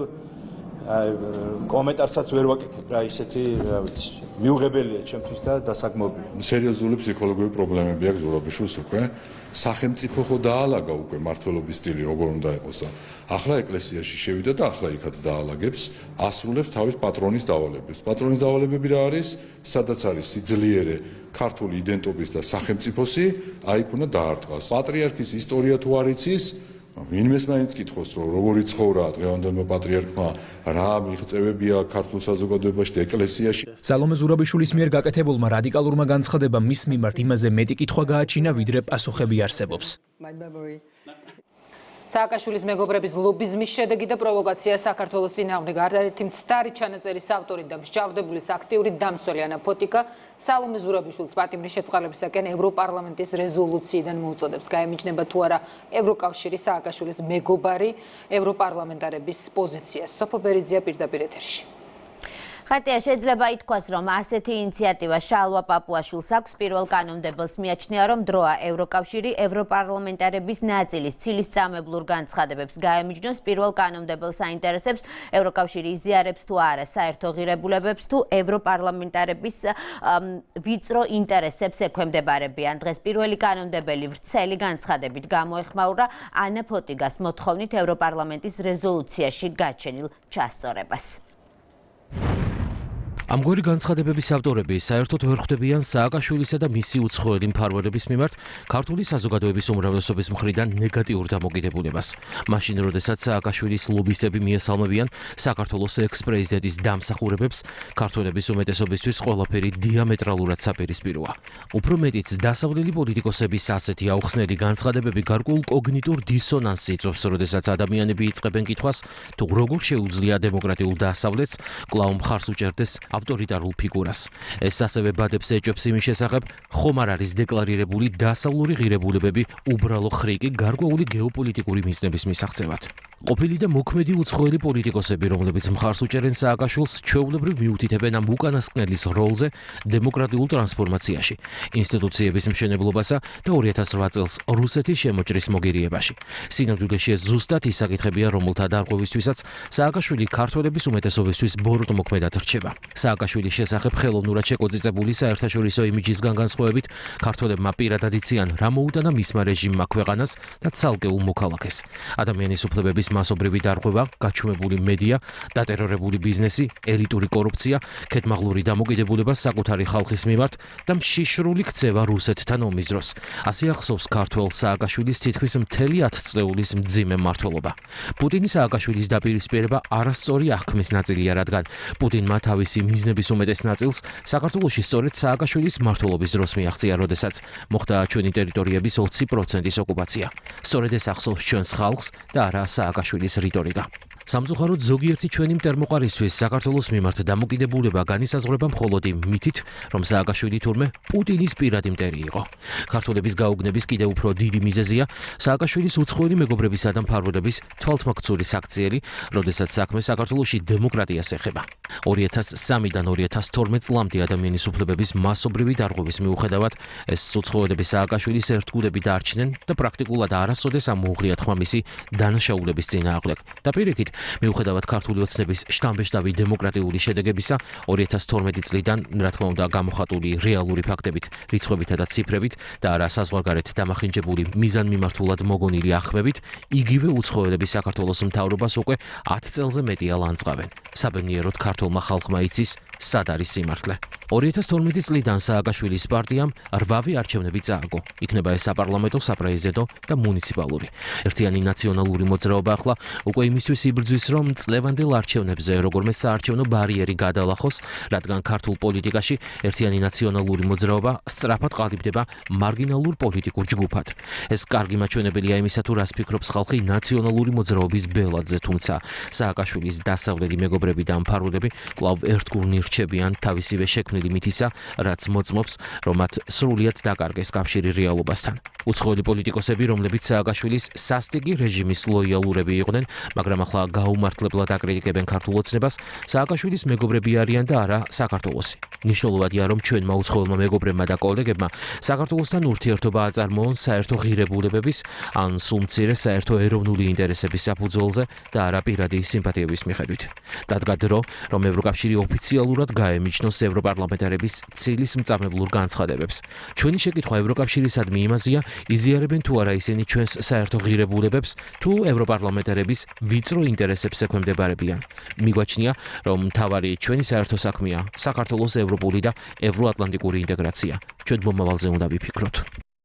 კომენტარსაც ვერ ვაკეთებ რა, ისეთი, რა ვიცი, მიუღებელია ჩემთვის და დასაგმობია. სერიოზული ფსიქოლოგიური პრობლემები აქვს ზურაბიშვილს უკვე. სახელმწიფო ხო დაალაგა უკვე მართლობის სტილი როგორ უნდა იყოს და ახლა ეკლესიაში შევიდა და ახლა იქაც დაალაგებს, ასრულებს თავის პატრონის დავალებებს. პატრონის დავალებები რა არის? სადაც არის სიძლიერე ქართული იდენტობის და სახელმწიფოსი, აიქ უნდა დაარტყას. პატრიარქის ისტორია თუ არ იცის, ვინმეს მაინც კითხოს, რომ როგორი ცხოვრა დღევანდელმა პატრიარქმა, რა მიღწევებია ქართულ საზოგადოებაში და ეკლესიაში. სალომე ზურაბიშვილის მიერ გაკეთებულმა რადიკალურმა განცხადებამ მის მიმართ იმაზე მეტი კითხვა გააჩინა, ვიდრე პასუხები არსებობს. სააკაშვილის მეგობრების ლობიზმის შედეგი და პროვოკაცია საქართველოს წინააღმდეგ არაერთი მცდარი ჩანაწერის ავტორი და მსჯავრდებულის აქტიური დამცველი ანა ფოტიკა სალომე ზურაბიშვილს პატიმრის შეწყალებისაკენ ევროპარლამენტის რეზოლუციიდან მოუწოდებს. გაემიჯნება თუ არა ევროკავშირის სააკაშვილის მეგობარი ევროპარლამენტარების პოზიციას. სოფო ბერიძია პირდაპირ ეთერში. ხატია შეიძლება ითქვას, რომ ასეთი ინიციატივა შალვა პაპუაშვილს აქვს. პირველ კანონმდებელს მიაჩნია, რომ დროა ევროკავშირი ევროპარლამენტარების ნაწილის ცილისწამებლურ განცხადებებს გაემიჯნოს. პირველ კანონმდებელს აინტერესებს ევროკავშირი იზიარებს თუ არა საერთო ღირებულებებს თუ ევროპარლამენტარების ვიწრო ინტერესებს ექვემდებარებიან. დღეს პირველი კანონმდებელი ვრცელი განცხადებით გამოეხმაურა ანა ფოტიგას მოთხოვნით ევროპარლამენტის რეზოლუციაში გაჩენილ ჩასწორებას. ამგვარი განცხადებების ავტორები საერთოდ ვერ ხვდებიან სააკაშვილისა და მისი უცხოელი მფარველების მიმართ ქართული საზოგადოების უმრავლესობის მხრიდან ნეგატიურ დამოკიდებულებას. მაშინ, როდესაც სააკაშვილის ლობისტები მიესალმებიან საქართველოს ექს-პრეზიდენტის დამსახურებებს, ქართველების უმეტესობისთვის ყველაფერი დიამეტრალურად საპირისპიროა. უფრო მეტიც, დასავლელი პოლიტიკოსების ასეთი აუხსნელი განცხადებები გარკვეულ კოგნიტურ დისონანსს იწვევს, როდესაც ადამიანები იწყებენ კითხვას, თუ როგორ შეუძლია დემოკრატიულ დასავლეთს კვლავ მხარს უჭერდეს ავტორიტარულ ფიგურას. ეს ასევე ბადებს ეჭვებს იმის შესახებ, ხომ არ არის დეკლარირებული დასავლური ღირებულებები უბრალო ხრიკი გარკვეული გეოპოლიტიკური მიზნების მისაღწევად. ყოფილი და მოქმედი უცხოელი პოლიტიკოსები, რომლებიც მხარს უჭერენ სააკაშვილს, ჩვეულებრივ მიუთითებენ ამ უკანასკნელის როლზე დემოკრატიულ ტრანსფორმაციაში, ინსტიტუციების მშენებლობასა და 2008 წელს რუსეთის შემოჭრის მოგერიებაში. სინამდვილეში ეს ზუსტად ის საკითხებია, რომელთა დარღვევისთვისაც სააკაშვილი ქართველების უმეტესობისთვის ბოროტმოქმედად რჩება. სააკაშვილის შესახებ ხელოვნურად შეკოწიწებული საერთაშორისო იმიჯისგან განსხვავებით, ქართველებმა პირადად იციან, რა მოუტანა მისმა რეჟიმმა ქვეყანას და ცალკეულ მოქალაქეს. ადამიანის უფლებების მასობრივი დარღვევა, გაჩუმებული მედია, დატერორებული ბიზნესი, ელიტური კორუფცია, ქეთმაღლური დამოკიდებულება საკუთარი ხალხის მიმართ და მშიშრული ქცევა რუსეთთან ომის დროს. ასე ახსოვს ქართველ სააკაშვილის თითქმის მთელი 10 წლეულის მძიმე მმართველობა. პუტინის სააკაშვილის დაპირისპირება არასწორი აღქმის ნაწილია, რადგან პუტინმა თავისი მიზნების უმეტეს ნაწილს საქართველოში სწორედ სააკაშვილის მმართველობის დროს მიაღწია, როდესაც მოხდა ჩვენი ტერიტორიების 20%-ის ოკუპაცია. სწორედ ეს ახსოვს ჩვენს ხალხს და არა სააკაშვილის რიტორიკა. სამწუხაროდ ზოგიერთი ჩვენი მტერმოყარისთვის საქართველოს მიმართ დამოკიდებულება განისაზღვრება მხოლოდ იმ მითით, რომ სააკაშვილი თურმე პუტინის პირადი მტერი იყო. ქართველების გაუგნების კიდევ უფრო დიდი მიზეზია სააკაშვილის უცხოელი მეგობრებისა და მფარველების თვალთმოქცული საქციელი, როდესაც საქმე საქართველოში დემოკრატიას ეხება. 2003-დან 2012 წლამდე ადამიანის უფლებების მასობრივი დარღვევის მიუხედავად, ეს უცხოელები სააკაშვილის ერთგულები დარჩნენ და პრაქტიკულად არასოდეს ამოუღიათ მისი დანაშაულების წინააღმდეგ. და პირიქით, მიუხედავად ქართული ოცნების შთამბეჭდავი დემოკრატიული შედეგებისა, 2012 წლიდან, რა თქმა უნდა, გამოხატული რეალური ფაქტებით, რიცხვებითა და ციფრებით და არა საზღვარგარეთ დამახინჯებული მიზანმიმართულად მოგონილი ახმებით, იგივე უცხოელები საქართველოს მთავრობას უკვე 10 წელზე მეტია ლანძღავენ. საბედნიეროდ ქართულმა ხალხმა იცის, სად არის სიმართლე. 2012 წლიდან სააკაშვილის პარტიამ 8 არჩევნები წააგო. იქნება ეს საპარლამენტო, საპრეზიდენტო და მუნიციპალური. ერთიანი ნაციონალური მოძრაობა ახლა უკვე იმისთვის იბრძვის, რომ წლევანდელ არჩევნებზე როგორმე საარჩევნო ბარიერი გადალახოს, რადგან ქართულ პოლიტიკაში ერთიანი ნაციონალური მოძრაობა სწრაფად ყალიბდება მარგინალურ პოლიტიკურ ჯგუფად. ეს კარგი მაჩვენებელია იმისა, თუ რას ფიქრობს ხალხი ნაციონალური მოძრაობის ბელადზე, თუმცა სააკაშვილის დასავლელი მეგობრები და მფარველები კვლავ ერთგულნი რჩებიან თავისივე შექმნილი მითისა, რაც მოწმობს, რომ მათ სრულიად დაკარგეს კავშირი რეალობასთან. უცხოელი პოლიტიკოსები, რომლებიც სააკაშვილის სასტიკი რეჟიმის ლოიალურები იყვნენ, მაგრამ ახლა გაუმართლებლად აკრიტიკებენ ქართულ ოცნებას, სააკაშვილის მეგობრები არიან და არა საქართველოსი. მნიშვნელოვანია, რომ ჩვენმა უცხოელმა მეგობრებმა და კოლეგებმა საქართველოსთან ურთიერთობა აწარმოონ საერთო ღირებულებების ან სულ მცირე საერთო ეროვნული ინტერესების საფუძველზე და არა პირადი სიმპათიების მიხედვით. დადგა დრო, რომ ევროკავშირი ოფიციალურად გაემიჯნოს ევროპარლამენტარების ცილის მწარმებლურ განცხადებებს. ჩვენი შეკითხვა ევროკავშირისადმი იმაზეა, იზიარებენ თუ არა ისინი ჩვენს საერთო ღირებულებებს, თუ ევროპარლამენტარების ვიწრო ინტერესებს ექვემდებარებიან. მიგვაჩნია, რომ მთავარი ჩვენი საერთო საქმეა საქართველოს ევროპული და ევროატლანტიკური ინტეგრაცია. ჩვენ მომავალზე უნდა ვიფიქროთ.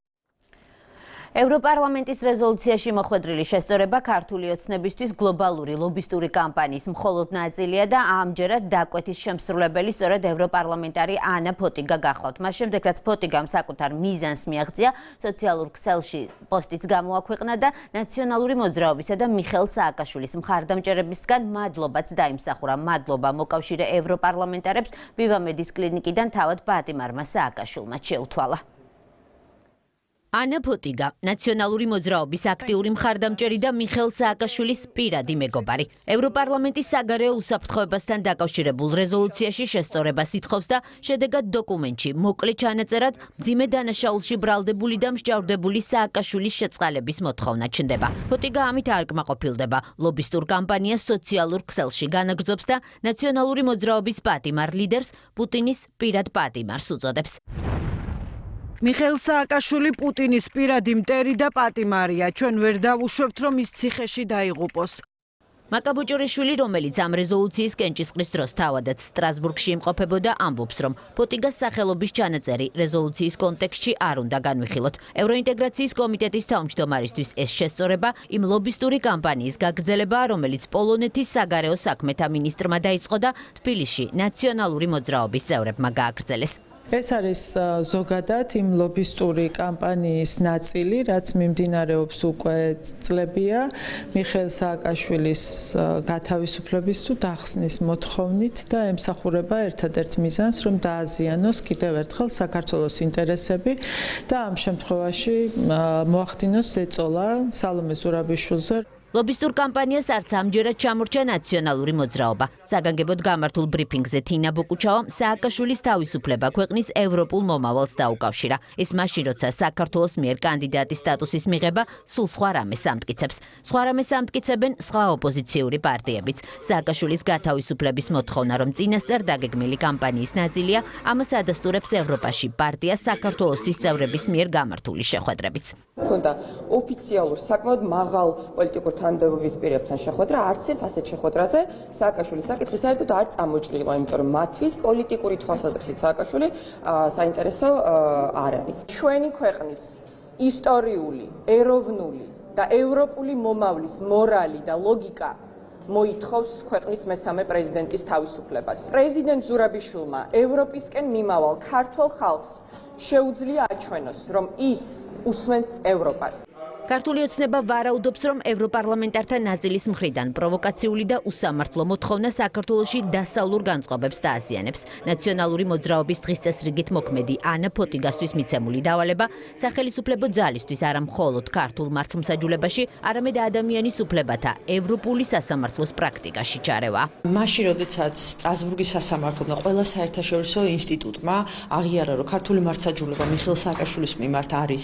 ევროპარლამენტის რეზოლუციაში მოხვედრილი შესწორება ქართული ოცნებისთვის გლობალური ლობისტური კამპანიის მხოლოდ ნაწილია და ამჯერად დაკვეთის შემსრულებელი სწორედ ევროპარლამენტარი ანა ფოტიგა გახლავთ. მას შემდეგ, რაც ფოტიგამ საკუთარ მიზანს მიაღწია, სოციალურ ქსელში პოსტიც გამოაქვეყნა და ნაციონალური მოძრაობისა და მიხეილ სააკაშვილის მხარდამჭერებისგან მადლობაც დაიმსახურა. მადლობა მოკავშირე ევროპარლამენტარებს ვივამედის კლინიკიდან თავად პატიმარმა სააკაშვილმა შეუთვალა. ანა ფოტიგა, ნაციონალური მოძრაობის აქტიური მხარდამჭერი და მიხეილ სააკაშვილის პირადი მეგობარი. ევროპარლამენტის საგარეო უსაფრთხოებასთან დაკავშირებულ რეზოლუციაში შესწორებას ითხოვს და შედეგად დოკუმენტში მოკლე ჩანაწერად მძიმე დანაშაულში ბრალდებული და მსჯავრდებული სააკაშვილის შეწყალების მოთხოვნა ჩნდება. ფოტიგა ამით არ კმაყოფილდება. ლობისტურ კამპანიას სოციალურ ქსელში განაგრძობს და ნაციონალური მოძრაობის პატიმარ ლიდერს პუტინის პირად პატიმარს უწოდებს. მიხეილ სააკაშვილი პუტინის პირადი მტერი და პატიმარია. ჩვენ ვერ დავუშვებთ, რომ ის ციხეში დაიღუპოს. მაკაბოჭორიშვილი, რომელიც ამ რეზოლუციის კენჭისყრის დროს თავადაც სტრასბურგში იმყოფებოდა, ამბობს, რომ ფოტიგას სახელობის ჩანაწერი რეზოლუციის კონტექსტში არ უნდა განვიხილოთ. ევროინტეგრაციის კომიტეტის თავმჯდომარისთვის ეს შესწორება იმ ლობისტური კამპანიის გაგრძელებაა, რომელიც პოლონეთის საგარეო საქმეთა მინისტრმა დაიწყო და თბილისში ნაციონალური მოძრაობის წევრებმა გააგრძელეს. ეს არის ზოგადად იმ ლობისტური კამპანიის ნაწილი, რაც მიმდინარეობს უკვე წლებია მიხეილ სააკაშვილის გათავისუფლების თუ დახსნის მოთხოვნით და ემსახურება ერთადერთ მიზანს, რომ დააზიანოს კიდევ ერთხელ საქართველოს ინტერესები და ამ შემთხვევაში მოახდინოს ზეწოლა სალომე ზურაბიშვილზე. ლობისტურ კამპანიას არც ამჯერად ჩამორჩა ნაციონალური მოძრაობა. საგანგებოდ გამართულ ბრიფინგზე თინა ბოკუჩავამ სააკაშვილის თავისუფლება ქვეყნის ევროპულ მომავალს დაუკავშირა. ეს მაშინ, როცა საქართველოს მიერ კანდიდატის სტატუსის მიღება სულ სხვა რამეს ამტკიცებს. სხვა რამეს ამტკიცებენ სხვა ოპოზიციური პარტიებიც. სააკაშვილის გათავისუფლების მოთხოვნა, რომ წინასწარ დაგეგმილი კამპანიის ნაწილია, ამას ადასტურებს ევროპაში პარტია საქართველოსთვის წევრების მიერ გამართული შეხვედრებიც. ქონდა ოფიციალურ საკმაოდ მაღალ პოლიტიკურ თანამდებობის პირებთან შეხვედრა, არც ერთ ასეთ შეხვედრაზე სააკაშვილის საკითხი საერთოდ არ წამოჭრილა, იმიტომ რომ მათთვის პოლიტიკური თვალსაზრისით სააკაშვილი საინტერესო არ არის. ჩვენი ქვეყნის ისტორიული, ეროვნული და ევროპული მომავლის მორალი და ლოგიკა მოითხოვს ქვეყნის მესამე პრეზიდენტის თავისუფლებას. პრეზიდენტ ზურაბიშვილმა ევროპისკენ მიმავალ ქართულ ხალხს შეუძლია აჩვენოს, რომ ის უსმენს ევროპას. ქართული ოცნება ვარაუდობს, რომ ევროპარლამენტართა ნაწილის მხრიდან პროვოკაციული და უსამართლო მოთხოვნა საქართველოში დასავლურ განწყობებს დააზიანებს. ნაციონალური მოძრაობის დღის წესრიგით მოქმედი ანა ფოტიგასთვის მიცემული დავალება სახელისუფლებო ძალისთვის არა მხოლოდ ქართულ მართლმსაჯულებაში, არამედ ადამიანის უფლებათა ევროპული სასამართლოს პრაქტიკაში ჩარევა. მაშინ, როდესაც სტრასბურგის სასამართლომ და ყველა საერთაშორისო ინსტიტუტმა აღიარა, რომ ქართული მართლმსაჯულება მიხეილ სააკაშვილის მიმართ არის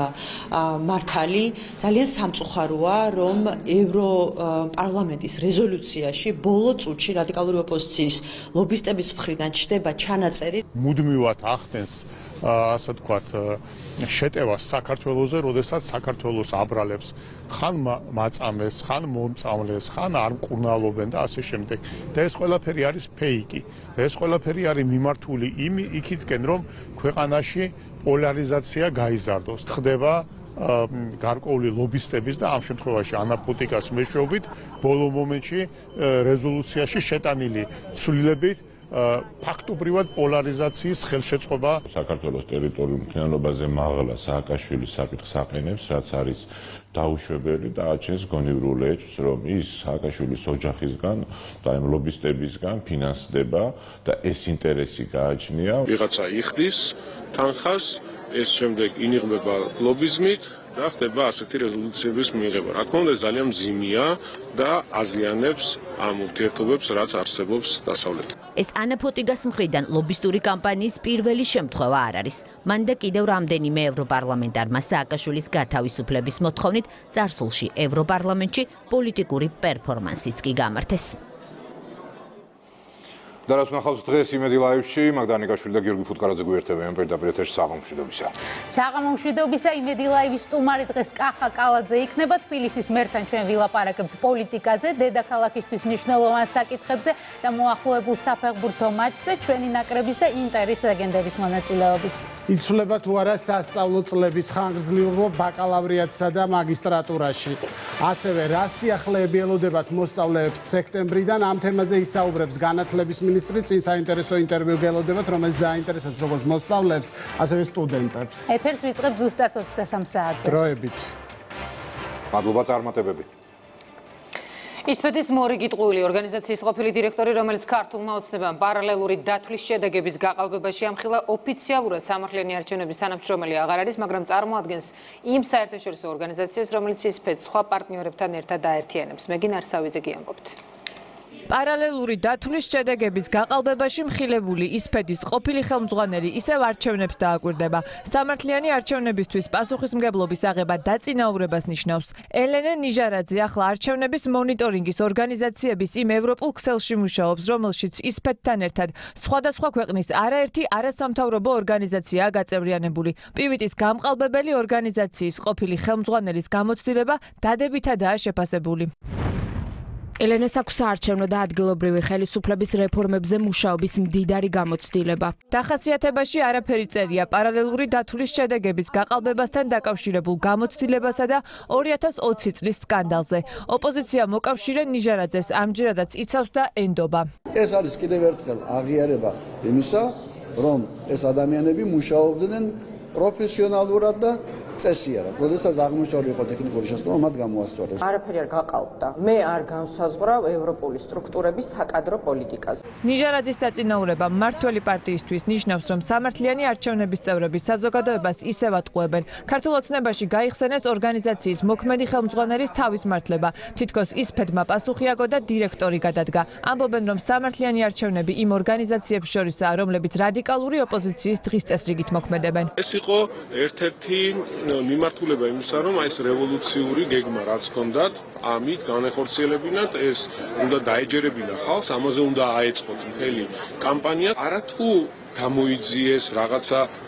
მართალი, ძალიან სამწუხაროა, რომ ევროპარლამენტის რეზოლუციაში ბოლო წუთში რადიკალური ოპოზიციის ლობისტების მხრიდან ჩდება ჩანაწერი. მუდმივად ახდენს, ასე ვთქვათ, შეტევას საქართველოზე, როდესაც საქართველოს აბრალებს ხან მაწამეს, ხან მომწამლეს, ხან არ მკურნალობენ და ასე შემდეგ. და ეს ყველაფერი არის ფეიკი. და ეს ყველაფერი არის მიმართული იქითკენ, რომ ქვეყანაში პოლარიზაცია გაიზარდოს. ხდება გარკვეული ლობისტების და ამ შემთხვევაში ანა ფოტიგას მეშვეობით ბოლო მომენტში რეზოლუციაში შეტანილი ცვლილებით ფაქტობრივად პოლარიზაციის ხელშეწყობა. საქართველოს ტერიტორიულ მთლიანობაზე მაღლა სააკაშვილის საკითხს აყენებს, რაც არის დაუშვებელი და აჩენს გონივრულ ეჭვს, რომ ის სააკაშვილის ოჯახისგან და ამ ლობისტებისგან ფინანსდება და ეს ინტერესი გააჩნია. ვიღაცა იხდის თანხას, ეს შემდეგ ინიღბება ლობიზმით და ხდება ასეთი რეზოლუციების მიღება. რა თქმა უნდა, ძალიან მძიმეა და აზიანებს ამ ურთიერთობებს, რაც არსებობს დასავლეთში. ეს ანა ფოტიგას მხრიდან ლობისტური კამპანიის პირველი შემთხვევა არ არის. მან და კიდევ რამდენიმე ევროპარლამენტარმა სააკაშვილის გათავისუფლების მოთხოვნით წარსულში ევროპარლამენტში პოლიტიკური პერფორმანსიც კი გამართეს. და რაც ნახავთ დღეს იმედი ლაივში, მაგდანიკაშვილი და გიორგი ფუტკარაძე გვერდებიან პირდაპირ ეთერში საღამომშვიდობისა. საღამომშვიდობისა იმედი ლაივის სტუმარი დღეს კახა კალაძე იქნება. თბილისის მერთან ჩვენ ვილაპარაკებთ პოლიტიკაზე, დედაქალაქისთვის მნიშვნელოვან საკითხებზე და მოახლოებულ საფეხბურთო მატჩზე ჩვენი ნაკრების და ინტერის ლეგენდების მონაწილეობით. იცვლება თუ არა სასწავლო წლების ხანგრძლივობა ბაკალავრიატსა და მაგისტრატურაში. ასევე რა სიახლეები ელოდებათ მოსწავლეებს სექტემბრიდან, ამ თემაზე ისაუბრებს განათლების მინისტრი. წინ საინტერესო ინტერვიუ გელოდებათ, რომელიც დაინტერესებს როგორც მოსწავლეებს, ასევე სტუდენტებს. ეთერს ვიწყებთ ზუსტად 23 საათზე. დროებით. მადლობა წარმატებები. ისპეთის მორიგი ტყუილი ორგანიზაციის ყოფილი დირექტორი, რომელიც ქართულმა ოცნებამ პარალელური დათვლის შედეგების გაყალბებაში ამხილა, ოფიციალურად სამართლიანი არჩევნების თანამშრომელი აღარ არის, მაგრამ წარმოადგენს იმ საერთაშორისო ორგანიზაციას, რომელიც ისპეთს სხვა პარტნიორებთან ერთად დაერთიანებს. მეგინ არსავიძე გიამბობთ. პარალელური დათვლის შედეგების გაყალბებაში მხილებული ისფეთის ყოფილი ხელმძღვანელი ისევ არჩევნებს დააკვირდება. სამართლიანი არჩევნებისთვის პასუხისმგებლობის აღება დაწინაურებას ნიშნავს. ელენე ნიჟარაძე ახლა არჩევნების მონიტორინგის ორგანიზაციების იმ ევროპულ ქსელში მუშაობს, რომელშიც ისფეთთან ერთად სხვადასხვა ქვეყნის არაერთი არასამთავრობო ორგანიზაციაა გაწევრიანებული. პივიტის გამყალბებელი ორგანიზაციის ყოფილი ხელმძღვანელის გამოცდილება დადებითადაა შეფასებული. ელენეს აქვს საარჩევნო და ადგილობრივი ხელისუფლების რეფორმებზე მუშაობის მდიდარი გამოცდილება. დახასიათებაში არაფერი წერია პარალელური დათვლის შედეგების გაყალბებასთან დაკავშირებულ გამოცდილებასა და 2020 წლის სკანდალზე. ოპოზიცია მოკავშირე ნიჟარაძეს ამჯერადაც იცავს და ენდობა. ეს არის კიდევ ერთხელ აღიარება იმისა, რომ ეს ადამიანები მუშაობდნენ პროფესიონალურად და წესიარად. როდესაც აღმოჩნდა იყო ტექნიკური შესწავლა, მათ გამოასწორეს. არაფერი არ გაყალბდა. მე არ განსაზღვრავ ევროპული სტრუქტურების საკადრო პოლიტიკას. ნიჟარაძის დაწინაურება მმართველი პარტიისთვის ნიშნავს, რომ სამართლიანი არჩევნების წევრები საზოგადოებას ისევ ატყუებენ. ქართულ ოცნებაში გაიხსენეს ორგანიზაციის მოქმედი ხელმძღვანელის თავისმართლება. თითქოს ისფეთმა პასუხი აგო და დირექტორი გადადგა. ამბობენ, რომ სამართლიანი არჩევნები იმ ორგანიზაციებს შორისაა, რომლებიც რადიკალური ოპოზიციის დღის წესრიგით მოქმედებენ. ეს იყო ერთ-ერთი მიმართულება იმისა, რომ ეს რევოლუციური გეგმა რაც ჰქონდათ, ამით განეხორციელებინათ, ეს უნდა დაეჯერებინა ხალხს, ამაზე უნდა აეწყოთ მთელი კამპანია. არათუ გამოიძიეს რაღაცა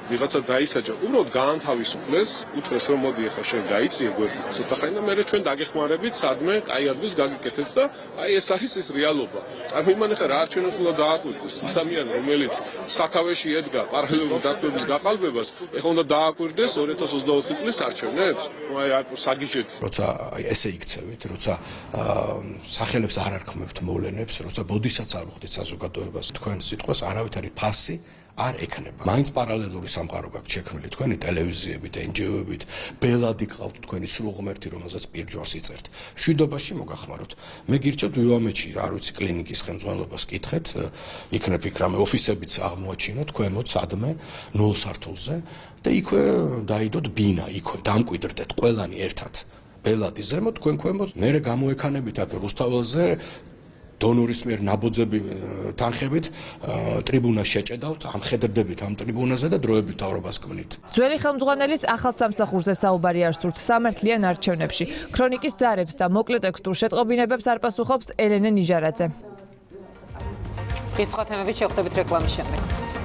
ვიღაცა დაისაჯა, უბრალოდ გაანთავისუფლეს, უთხრეს რომ მოდი ახლა შენ დაიწიე გვერდით ცოტა ხანი და მერე ჩვენ დაგეხმარებით სადმე კაი ადგილს გაგიკეთეთ და აი ეს არის ეს რეალობა. წარმოიდგინე ხა რა არჩევნებს უნდა დააკვირდეს ადამიანი რომელიც სათავეში ედგა პარალელური დათბობის გაყალბებას, ეხლა უნდა დააკვირდეს 2024 წლის არჩევნებს. აი საგიჟეთ. როცა ესე იქცევით, როცა სახელებს არ არქმევთ მოვლენებს, როცა ბოდისაც არ უხდით საზოგადოებას, თქვენ სიტყვას არავითარი ფასი არ ექნება. მაინც პარალელური სამყარო გაქვთ შექმნილი თქვენი ტელევიზიებით, NGO-ებით, ბელადი ყავთ თქვენი სრულ ღმერთი, რომელსაც პირჯვარს იწერთ. მშვიდობაში მოგახმაროთ. მე გირჩევთ ვივამეთში, არ ვიცი, კლინიკის ხელმძღვანელობას კითხეთ, იქნებ იქ რამე ოფისებიც აღმოაჩინოთ, ქვემოთ სადმე 0 სართულზე და იქვე დაიდოთ ბინა, იქვე დამკვიდრდეთ ყველანი ერთად. ბელადი ზემოთ, თქვენ ქვემოთ, მერე გამოექანებით აქ რუსთაველზე დონორის მიერ ნაბოძები თანხებით ტრიბუნას შეჭედავთ, ამხედრდებით ამ ტრიბუნაზე და დროებით მთავრობას კვნით. ძველი ხელმძღვანელის ახალ სამსახურზე საუბარი არ სურთ სამართლიან არჩევნებში. ქრონიკის ძარებს და მოკლე ტექსტურ შეტყობინებებს არ პასუხობს ელენე ნიჟარაძე. ის სხვა თემებით შევხვდებით რეკლამის შემდეგ.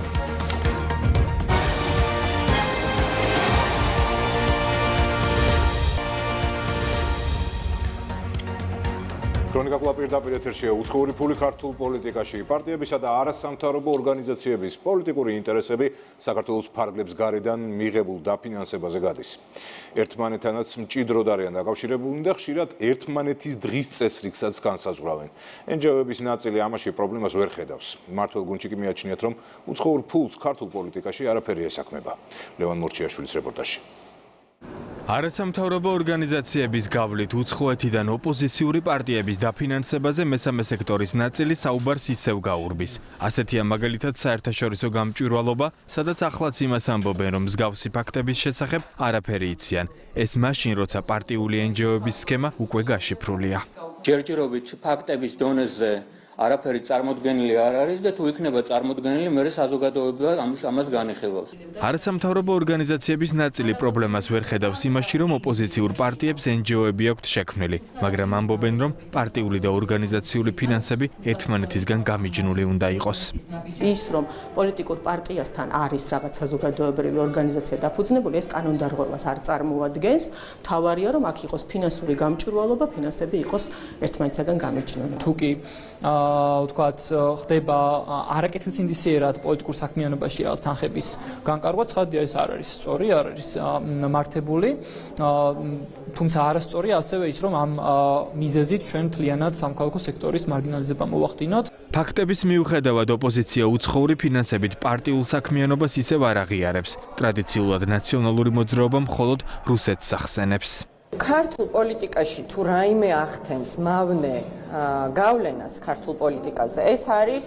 ქრონიკა კლუბ პირდაპირ ეთერშია. უცხოური ფული ქართულ პოლიტიკაში. პარტიებისა და არასამთავრობო ორგანიზაციების პოლიტიკური ინტერესები საქართველოს ფარგლებს გარედან მიღებულ დაფინანსებაზე გადის. ერთმანეთთანაც მჭიდროდ არიან დაკავშირებულნი და ხშირად ერთმანეთის დღის წესრიგსაც განსაზღვრავენ. NGO-ების ნაწილი ამაში პრობლემას ვერ ხედავს. მმართველ გუნდში კი მიაჩნიათ, რომ უცხოურ ფულს ქართულ პოლიტიკაში არაფერი ესაქმება. ლევან მორჩიაშვილის რეპორტაჟი. არასამთავრობო ორგანიზაციების გავლით უცხოეთიდან ოპოზიციური პარტიების დაფინანსებაზე მესამე სექტორის ნაწილი საუბარს ისევ გაურბის. ასეთია მაგალითად საერთაშორისო გამჭვირვალობა, სადაც ახლაც იმას ამბობენ, რომ მსგავსი ფაქტების შესახებ არაფერი იციან. ეს მაშინ, როცა პარტიული NGO-ების სქემა უკვე გაშიფრულია. ჯერჯერობით ფაქტების დონეზე არაფერი წარმოდგენილი არ არის და თუ იქნება წარმოდგენილი, მე საზოგადოება ამას განიხილავს. არასამთავრობო ორგანიზაციების ნაწილი პრობლემას ვერ ხედავს იმაში, რომ ოპოზიციურ პარტიებს NGO-ები აქვთ შექმნილი, მაგრამ ამბობენ, რომ პარტიული და ორგანიზაციული ფინანსები ერთმანეთისგან გამიჯნული უნდა იყოს. ის, რომ პოლიტიკურ პარტიასთან არის რაღაც საზოგადოებრივი ორგანიზაცია დაფუძნებული, ეს კანონდარღვევას არ წარმოადგენს. მთავარია, რომ აქ იყოს ფინანსური გამჭვირვალობა, ფინანსები იყოს ერთმანეთისგან გამიჯნული. თუკი ვთქვათ, ხდება არაკეთილსინდისიერად პოლიტიკურ საქმიანობაში რაღაც თანხების განკარგვა, ცხადია ეს არ არის სწორი, არ არის მართებული, თუმცა არასწორია ასევე ის, რომ ამ მიზეზით ჩვენ მთლიანად სამოქალაქო სექტორის მარგინალიზება მოვახდინოთ. ფაქტების მიუხედავად ოპოზიცია უცხოური ფინანსებით პარტიულ საქმიანობას ისევ არ აღიარებს. ტრადიციულად ნაციონალური მოძრაობა მხოლოდ რუსეთს ახსენებს. ქართულ პოლიტიკაში თუ რაიმე ახდენს მავნე გავლენას ქართულ პოლიტიკაზე, ეს არის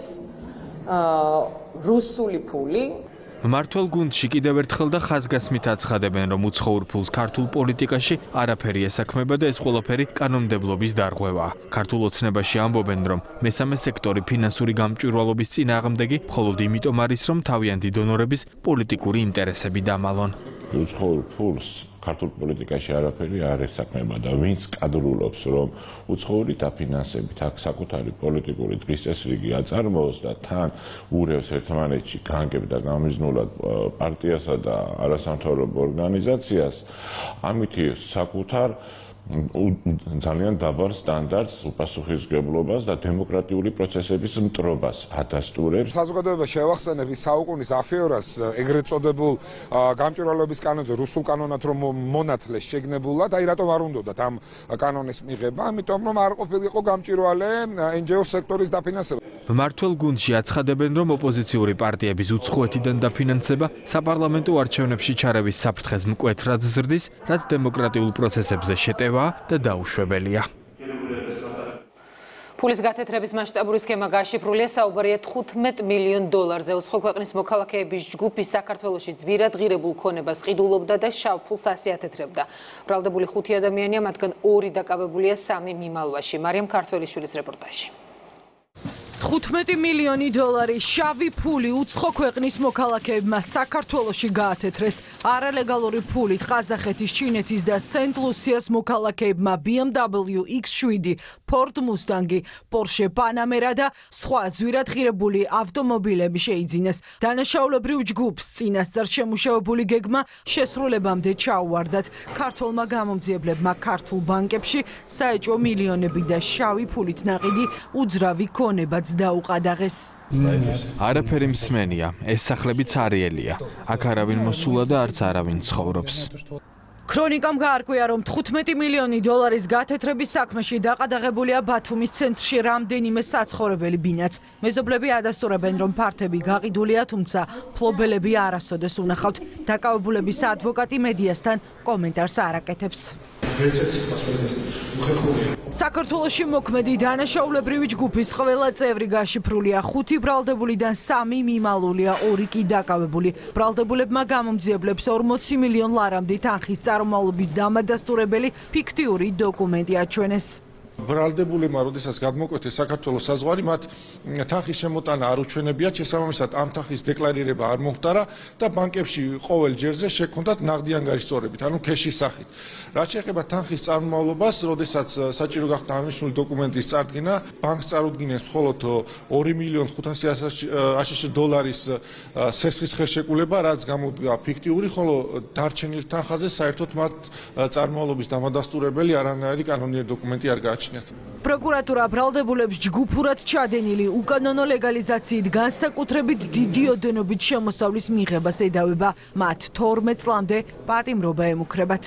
რუსული ფული. მმართველ გუნდში კიდევ ერთხელ და ხაზგასმით აცხადებენ, რომ უცხოურ ფულს ქართულ პოლიტიკაში არაფერი ესაქმება და ეს ყველაფერი კანონმდებლობის დარღვევაა. ქართულ ოცნებაში ამბობენ, რომ მესამე სექტორი ფინანსური გამჭვირვალობის წინააღმდეგი მხოლოდ იმიტომ არის, რომ თავიანთი დონორების პოლიტიკური ინტერესები დამალონ. უცხოურ ფულს ქართულ პოლიტიკაში არაფერი არ ესაქმება და ვინც კადრულობს, რომ უცხოური დაფინანსებით აქ საკუთარი პოლიტიკური დღის წესრიგი აწარმოოს და თან ურევს ერთმანეთში განგებ და გამიზნულად პარტიასა და არასამთავრობო ორგანიზაციას, ამით საკუთარ ძალიან დაბალ სტანდარტს, უპასუხისმგებლობას და დემოკრატიული პროცესების მტრობას ადასტურებს. საზოგადოება შევახსენებ ის საუკუნის აფიორას ეგრეთ წოდებულ გამჭვირვალობის კანონზე, რუსულ კანონად რომ მონათლეს შეგნებულად, აი რატომ არ უნდათ ამ კანონის მიღება, ამიტომ რომ არ ყოფილიყო გამჭვირვალე NGO სექტორის დაფინანსება. მმართველ გუნდში აცხადებენ, რომ ოპოზიციური პარტიების უცხოეთიდან დაფინანსება საპარლამენტო არჩევნებში ჩარევის საფრთხეს მკვეთრად ზრდის, რაც დემოკრატიულ პროცესებზე შეტევა და დაუშვებელია. ფულის გათეთრების მასშტაბური სქემა გაშიფრულია, საუბარია 15 მილიონ დოლარზე. უცხო ქვეყნის მოქალაქეების ჯგუფი საქართველოში ძვირად ღირებულ ქონებას ყიდულობდა და შავ ფულს ასე ათეთრებდა. ბრალდებული 5 ადამიანია, მათგან 2 დაკავებულია 3 მიმალვაში. მარიამ ქართველიშვილის რეპორტაჟი. 15 მილიონი დოლარი შავი ფული უცხო ქვეყნის მოქალაქეებმა საქართველოში გაათეთრეს. არალეგალური ფულით ყაზახეთის, ჩინეთის და სენტ-ლუსიას მოქალაქეებმა BMW X7 Ford Mustang-ი, Porsche Panamera და სხვა ძვირად ღირებული ავტომობილები შეიძინეს. დანაშაულებრივ ჯგუფს წინასწარ შემუშავებული გეგმა შესრულებამდე ჩაუვარდათ. ქართველმა გამომძიებლებმა ქართულ ბანკებში საეჭვო მილიონები და შავი ფულით ნაყიდი უძრავი ქონებაც დაუყადაღეს. არაფერი მსმენია, ეს სახლებიც არიელია. აქ არავინ მოსულა და არც არავინ ცხოვრობს. ქრონიკამ გაარკვია, რომ 15 მილიონი დოლარის გათეთრების საქმეში დაყადაღებულია ბათუმის ცენტრში რამდენიმე საცხოვრებელი ბინაც. მეზობლები ადასტურებენ, რომ ფართები გაყიდულია, თუმცა ფლობელები არასოდეს უნახავთ. დაკავებულების ადვოკატი მედიასთან კომენტარს არ აკეთებს. საქართველოში მოქმედი დანაშაულებრივი ჯგუფის ყველა წევრი გაშიფრულია. 5 ბრალდებულიდან 3 მიმალულია, 2 კი დაკავებული. ბრალდებულებმა გამომძიებლებს 40 მილიონ ლარამდე თანხის წარმომავლობის დამადასტურებელი ფიქტიური დოკუმენტი აჩვენეს. ბრალდებულებმა, როდესაც გადმოკვეთეს საქართველოს საზღვარი, მათ თანხის შემოტანა არ უჩვენებიათ, შესაბამისად ამ თანხის დეკლარირება არ მოხდარა და ბანკებში ყოველ ჯერზე შექონდათ ნაღდიანგარი სწორებით, ანუ ქეშის სახით. რაც შეეხება თანხის წარმომავლობას, როდესაც საჭირო გახდა აღნიშნული დოკუმენტის წარდგენა, ბანკს წარუდგინეს მხოლოდ 2.500.000 დოლარის სესხის ხელშეკრულება, რაც გამოდგა ფიქტიური, ხოლო დარჩენილ თანხაზე საერთოდ მათ წარმომავლობის დამადასტურებელი არანაირი კანონიერი დოკუმენტი არ გააჩნიათ. პროკურატურა ბრალდებულებს ჯგუფურად ჩადენილი უკანონო ლეგალიზაციით განსაკუთრებით დიდი ოდენობით შემოსავლის მიღებას ედავება. მათ 12 წლამდე პატიმრობა ემუქრებათ.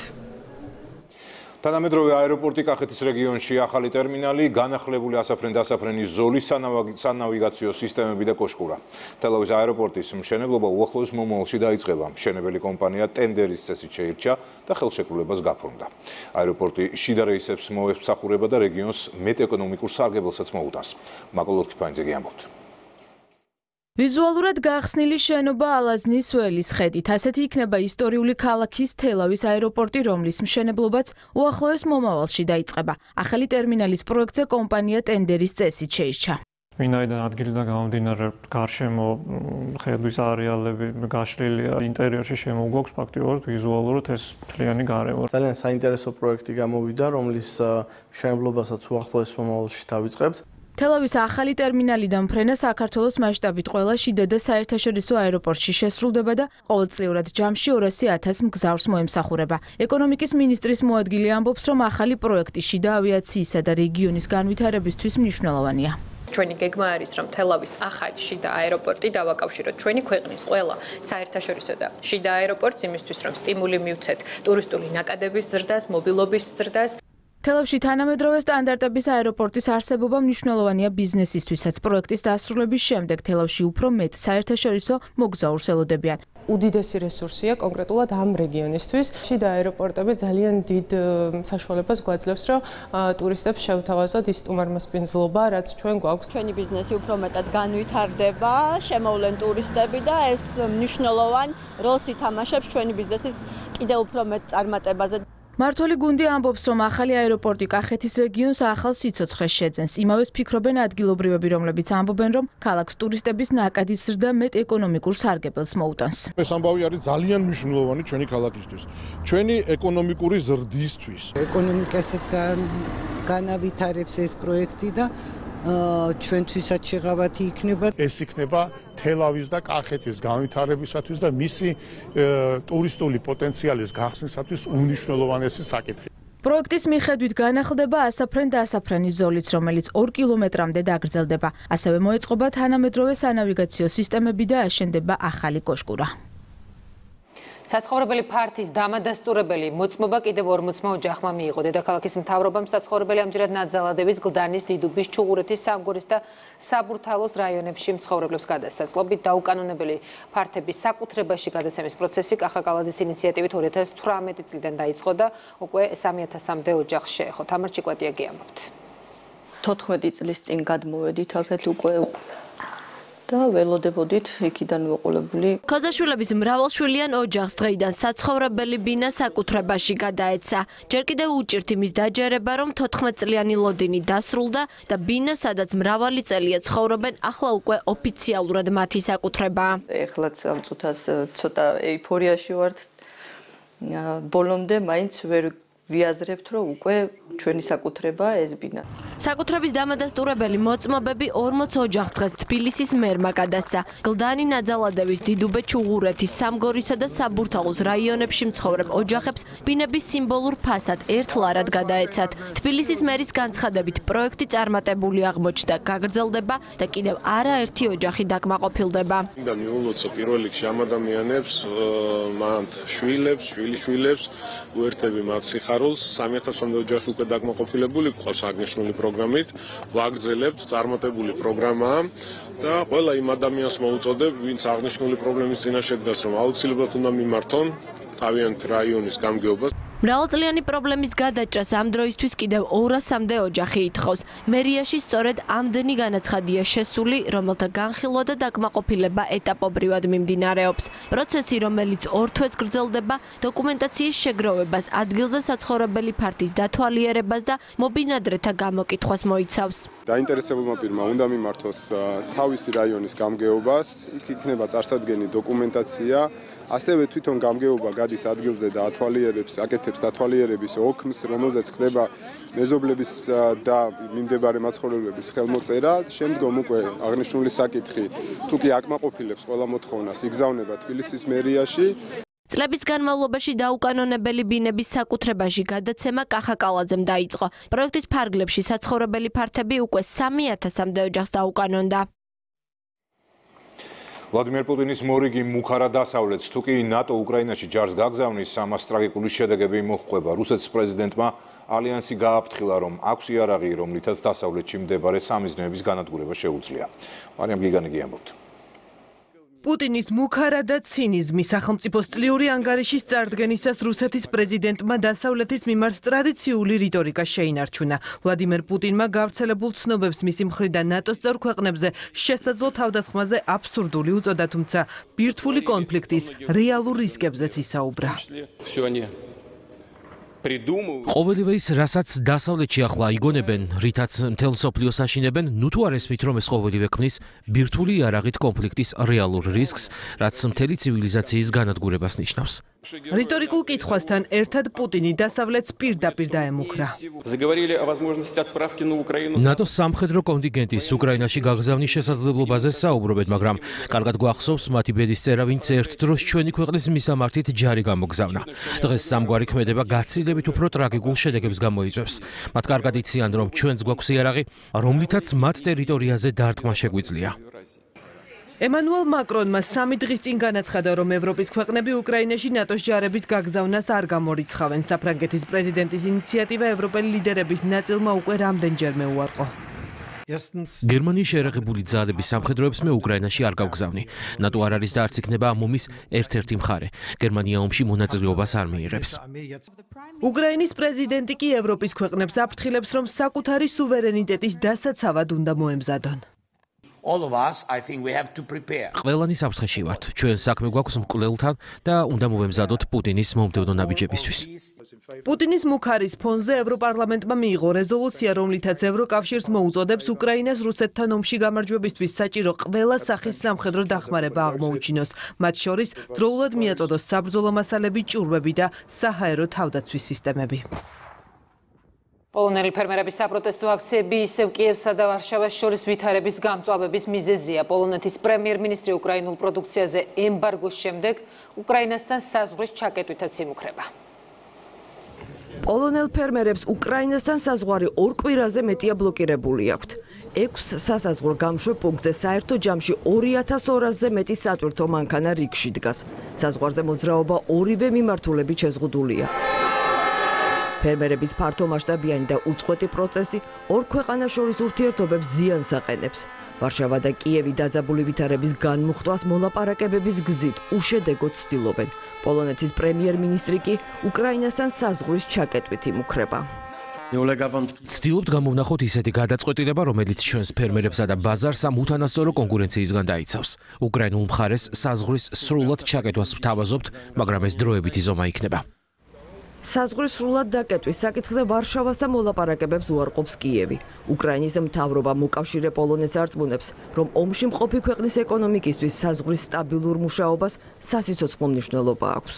თანამედროვე აეროპორტი კახეთის რეგიონში, ახალი ტერმინალი, განახლებული ასაფრენ-დასაფრენის ზოლის სანავიგაციო სისტემები და კოშკურა. თელავის აეროპორტის მშენებლობა უახლოეს მომავალში დაიწყება. მშენებელი კომპანია ტენდერის წესით შეირჩა და ხელშეკრულებას გაფორმდა. აეროპორტი შიდა რეისებს მოემსახურება და რეგიონს მეტ ეკონომიკურ სარგებელსაც მოუტანს. მაკოლ ლოთქიფანიძე ამბობს. ვიზუალურად გახსნილი შენობა ალაზნის ველის ხედით. ასეთი იქნება ისტორიული ქალაქის თელავის აეროპორტი, რომლის მშენებლობაც უახლოეს მომავალში დაიწყება. ახალი ტერმინალის პროექტზე კომპანია ტენდერის წესით შეირჩა. ვინაიდან ადგილიდან გამომდინარე გარშემო ხედვის არეალები გაშლილია, ინტერიორში შემოგვაქვს ფაქტიურად ვიზუალურად ეს მთლიანი გარემო. ძალიან საინტერესო პროექტი გამოვიდა, რომლის მშენებლობასაც უახლოეს მომავალში დავიწყებთ. თელავის ახალი ტერმინალიდან ფრენა საქართველოს მასშტაბით ყველა შიდა და საერთაშორისო აეროპორტში შესრულდება და ყოველწლიურად ჯამში 200,000 მგზავრს მოემსახურება. ეკონომიკის მინისტრის მოადგილე ამბობს, რომ ახალი პროექტი შიდა ავიაციისა და რეგიონის განვითარებისთვის მნიშვნელოვანია. ჩვენი გეგმა არის, რომ თელავის ახალი შიდა აეროპორტი დავაკავშიროთ ჩვენი ქვეყნის ყველა საერთაშორისო და შიდა აეროპორტს იმისთვის, რომ სტიმული მივცეთ ტურისტული ნაკადების ზრდას, მობილობის ზრდას. თელავში თანამედროვე სტანდარტების აეროპორტის არსებობა მნიშვნელოვანია ბიზნესისთვისაც. პროექტის დასრულების შემდეგ თელავში უფრო მეტ საერთაშორისო მოგზაურს ელოდებიან. უდიდესი რესურსია კონკრეტულად ამ რეგიონისთვის. შიდა აეროპორტები ძალიან დიდ საშუალებას გვაძლევს, რომ ტურისტებს შევთავაზოთ ის სტუმარმასპინძლობა, რაც ჩვენ გვაქვს. ჩვენი ბიზნესი უფრო მეტად განვითარდება, შემოვლენ ტურისტები და ეს მნიშვნელოვან როლს ითამაშებს ჩვენი ბიზნესის კიდევ უფრო მეტ წარმატებაზე. მართველი გუნდი ამბობს, რომ ახალი აეროპორტი კახეთის რეგიონს ახალ სიცოცხლეს შეძენს. იმავეს ფიქრობენ ადგილობრივები, რომლებიც ამბობენ, რომ ქალაქს ტურისტების ნაკადის ზრდა მეტ ეკონომიკურ სარგებელს მოუტანს. ეს ამბავი არის ძალიან მნიშვნელოვანი ჩვენი ქალაქისთვის, ჩვენი ეკონომიკური ზრდისთვის. ეკონომიკასაც განავითარებს ეს პროექტი და ჩვენთვისაც შეღავათი იქნება. ეს იქნება თელავის და კახეთის განვითარებისათვის და მისი ტურისტული პოტენციალის გახსნისათვის უმნიშვნელოვანესი საკითხი. პროექტის მიხედვით განახლდება ასაფრენ-დასაფრენის ზოლიც, რომელიც 2 კილომეტრამდე დაგრძელდება. ასევე მოეწყობა თანამედროვე სანავიგაციო სისტემები და აშენდება ახალი კოშკურა. საცხოვრებელი ფართის დამადასტურებელი მოწმობა კიდევ 40 ოჯახმა მიიღო. დედაქალაქის მთავრობამ საცხოვრებელი ამჯერად ნაძალადების, გლდანის, დიდუბის, ჩუღურეთის, სამგორის და საბურთალოს რაიონებში მცხოვრებლებს გადასცა. წყობით დაუკანონებელი ფართების საკუთრებაში გადაცემის პროცესი კახაკალაძის ინიციატივით 2018 წლიდან დაიწყო და უკვე 3000-მდე ოჯახს შეეხო. თამარ ჩიკვატიაგი ამბობთ. 14 წლის წინ გადმოვედით აქეთ უკვე და ველოდებოდით იქიდან მოყოლებული. ქოზაშვილების მრავალშვილიან ოჯახს დღეიდან საცხოვრებელი ბინა საკუთრებაში გადაეცა. ჯერ კიდევ უჭირთ იმის დაჯერება, რომ 14 წლიანი ლოდინი დასრულდა და ბინა, სადაც მრავალი წელია ცხოვრობენ, ახლა უკვე ოფიციალურად მათი საკუთრებაა. ეხლაც ამ წუთას ცოტა ეიფორიაში ვართ. ბოლომდე მაინც ვიაზრებთ, რომ უკვე ჩვენი საკუთრებაა ეს ბინა. საკუთრების დამადასტურებელი მოწმობები 40 ოჯახს დღეს თბილისის მერმა გადასცა. გლდანი ნაძალადევის, დიდუბე ჩუღურეთის, სამგორისა და საბურთალოს რაიონებში მცხოვრებ ოჯახებს ბინების სიმბოლურ ფასად ერთ ლარად გადაეცათ. თბილისის მერის განცხადებით პროექტი წარმატებული აღმოჩნდა, გაგრძელდება და კიდევ არაერთი ოჯახი დაკმაყოფილდება. და მიულოცო პირველ რიგში ამ ადამიანებს, მათ შვილებს, შვილიშვილებს, უერთები მათ სიხარულს, 3000-მდე ოჯახი უკვე დაკმაყოფილებული გვყავს აღნიშნული პროგრამით, ვაგრძელებთ, წარმატებული პროგრამაა და ყველა იმ ადამიანს მოუწოდებ, ვინც აღნიშნული პრობლემის წინაშე დგას, რომ აუცილებლად უნდა მიმართონ თავიანთ რაიონის გამგეობას. მრავალწლიანი პრობლემის გადაჭრას ამ დროისთვის კიდევ 200-მდე ოჯახი ითხოვს. მერიაში სწორედ ამდენი განაცხადია შესული, რომელთა განხილვა და დაკმაყოფილება ეტაპობრივად მიმდინარეობს. პროცესი, რომელიც 2 თვეს გრძელდება, დოკუმენტაციის შეგროვებას, ადგილზე საცხოვრებელი ფართის დათვალიერებას და მობინადრეთა გამოკითხვას მოიცავს. დაინტერესებულმა პირმა უნდა მიმართოს თავისი რაიონის გამგეობას, იქ იქნება წარსადგენი დოკუმენტაცია, ასევე თვითონ გამგეობა გადის ადგილზე და ათვალიერებს, აკეთებს დათვალიერების ოქმს, რომელზეც ხდება მეზობლების და მიმდებარე მაცხოვრებლების ხელმოწერა. შემდგომ უკვე აღნიშნული საკითხი, თუ კი აკმაყოფილებს ყველა მოთხოვნას, იგზავნება თბილისის მერიაში. წლების განმავლობაში დაუკანონებელი ბინების საკუთრებაში გადაცემა კახაკალაძემ დაიწყო. პროექტის ფარგლებში საცხოვრებელი ფართები უკვე 3000-მდე ოჯახს დაუკანონდა. ვლადიმერ პუტინის მორიგი მუქარა დასავლეთს, თუ კი ნატო უკრაინაში ჯარს გაგზავნის, ამას ტრაგიკული შედეგები მოჰყვება. რუსეთის პრეზიდენტმა ალიანსი გააფრთხილა, რომ აქვს იარაღი, რომლითაც დასავლეთში მდებარე სამიზნეების განადგურება შეუძლია. მარიამ გიგანიგი ამბობთ. პუტინის მუქარა და ცინიზმი სახელმწიფოს წლიური ანგარიშის წარდგენისას რუსეთის პრეზიდენტმა დასავლეთის მიმართ ტრადიციული რიტორიკა შეინარჩუნა. ვლადიმერ პუტინმა გავრცელებულ ცნობებს მისი მხრიდან ნატოს წევრ ქვეყნებზე შესაძლო თავდასხმაზე აბსურდული უწოდა, თუმცა ბირთვული კონფლიქტის რეალურ რისკებზეც ისაუბრა. ყოველივე ის, რასაც დასავლეთში ახლა იგონებენ, რითაც მთელ მსოფლიოს აშინებენ, ნუ თუ არ ესმით, რომ ეს ყოველივე ქმნის ბირთვული იარაღით კონფლიქტის რეალურ რისკს, რაც მთელი ცივილიზაციის განადგურებას ნიშნავს. რიტორიკულ კითხვასთან ერთად პუტინი დასავლეთს პირდაპირ დაემუქრა. ნატოს სამხედრო კონტინგენტის უკრაინაში გაგზავნის შესაძლებლობაზე საუბრობენ, მაგრამ კარგად გვახსოვს მათი ბედის წერა, ვინც ერთ დროს ჩვენი ქვეყნის მისამართით ჯარი გამოგზავნა. დღეს სამგვარი ქმედება გაცილებით უფრო ტრაგიკულ შედეგებს გამოიწვევს. მათ კარგად იციან, რომ ჩვენც გვაქვს იარაღი, რომლითაც მათ ტერიტორიაზე დარტყმა შეგვიძლია. ემანუელ მაკრონმა 3 დღის წინ განაცხადა, რომ ევროპის ქვეყნები უკრაინაში ნატოს ჯარების გაგზავნას არ გამორიცხავენ. საფრანგეთის პრეზიდენტის ინიციატივა ევროპელი ლიდერების ნაწილმა უკვე რამდენჯერმე უარყო. გერმანიის შეერაღებული ძალების სამხედროებს მე უკრაინაში არ გავგზავნი. ნატო არ არის და არც იქნება ამ ომის ერთ-ერთი მხარე. გერმანია ომში მონაწილეობას არ მიიღებს. უკრაინის პრეზიდენტი კი ევროპის ქვეყნებს აფრთხილებს, რომ საკუთარი სუვერენიტეტის დასაცავად უნდა მოემზადონ. ყველანი საფრთხეში ვართ. ჩვენ საქმე გვაქვს მკვლელთან და უნდა მოვემზადოთ პუტინის მომდევნო ნაბიჯებისთვის. პუტინის მუქარის ფონზე ევროპარლამენტმა მიიღო რეზოლუცია, რომლითაც ევროკავშირს მოუწოდებს უკრაინას რუსეთთან ომში გამარჯვებისთვის საჭირო ყველა სახის სამხედრო დახმარება აღმოუჩინოს. მათ შორის დროულად მიაწოდოს საბრძოლო მასალები, ჭურვები და საჰაერო თავდაცვის სისტემები. პოლონელი ფერმერების საპროტესტო აქციები ისევ კიევსა და ვარშავას შორის ვითარების გამწვავების მიზეზია. პოლონეთის პრემიერ-მინისტრი უკრაინულ პროდუქციაზე ემბარგოს შემდეგ უკრაინასთან საზღვრის ჩაკეტვითაც იმუქრება. პოლონელ ფერმერებს უკრაინასთან საზღვარი 2 კვირაზე მეტია ბლოკირებული აქვთ. 6 სასაზღვრო გამშვებ პუნქტზე საერთო ჯამში 2200-ზე მეტი სატვირთო მანქანა რიგში დგას. საზღვარზე მოძრაობა ორივე მიმართულებით შეზღუდულია. ფერმერების ფართომასშტაბიანი და უწყვეტი პროცესი ორ ქვეყანას შორის ურთიერთობებს ზიანს აყენებს. ვარშავა და კიევი დაძაბული ვითარების განმუხტვას მოლაპარაკებების გზით უშედეგოდ ცდილობენ. პოლონეთის პრემიერ-მინისტრი კი უკრაინასთან საზღვრის ჩაკეტვით იმუქრება. ცდილობთ გამოვნახოთ ისეთი გადაწყვეტილება, რომელიც ჩვენს ფერმერებსა და ბაზარს ამ უთანასწორო კონკურენციისგან დაიცავს. უკრაინულ მხარეს საზღვრის სრულად ჩაკეტვას ვთავაზობთ, მაგრამ ეს დროებითი ზომა იქნება. საზღვრის სრულად დაკეტვის საკითხზე ვარშავასთან მოლაპარაკებებს უარყოფს კიევი. უკრაინის მთავრობა მოკავშირე პოლონეთს არწმუნებს, რომ ომში მყოფი ქვეყნის ეკონომიკისთვის საზღვრის სტაბილურ მუშაობას სასიცოცხლო მნიშვნელობა აქვს.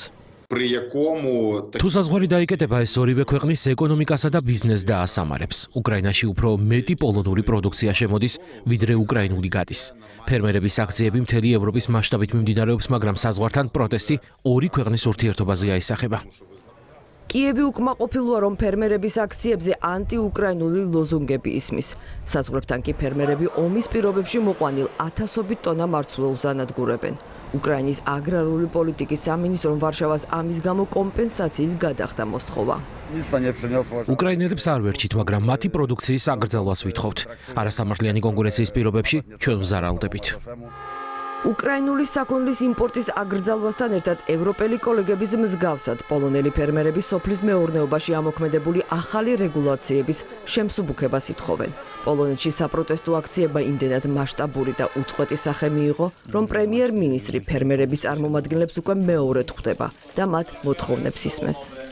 თუ საზღვარი დაიკეტება, ეს ორივე ქვეყნის ეკონომიკასა და ბიზნესს დაასამარებს. უკრაინაში უფრო მეტი პოლონური პროდუქცია შემოდის, ვიდრე უკრაინული გადის. ფერმერების აქციები მთელი ევროპის მასშტაბით მიმდინარეობს, მაგრამ საზღვართან პროტესტი ორი ქვეყნის ურთიერთობაზე აისახება. კიევი უკმაყოფილოა, რომ ფერმერების აქციებზე ანტიუკრაინული ლოზუნგები ისმის. საზღვრებთან კი ფერმერები ომის პირობებში მოყვანილ 1000-ობით ტონა მარცვლეულს ანადგურებენ. უკრაინის აგრარული პოლიტიკის სამინისტრომ ვარშავას ამის გამო კომპენსაციის გადახდა მოსთხოვა. უკრაინელებს არ ვერჩით, მაგრამ მათი პროდუქციის აკრძალვას ვითხოვთ. არასამართლიანი კონკურენციის პირობებში ჩვენ ვზარალდებით. უკრაინული საქონლის იმპორტის აკრძალვასთან ერთად ევროპელი კოლეგების მსგავსად პოლონელი ფერმერები სოფლის მეურნეობაში ამოქმედებული ახალი რეგულაციების შემსუბუქებას ითხოვენ. პოლონეთში საპროტესტო აქციებმა იმდენად მასშტაბური და უწყვეტი სახე მიიღო, რომ პრემიერ-მინისტრი ფერმერების წარმომადგენლებს უკვე მეორედ ხვდება და მათ მოთხოვნებს ისმეს.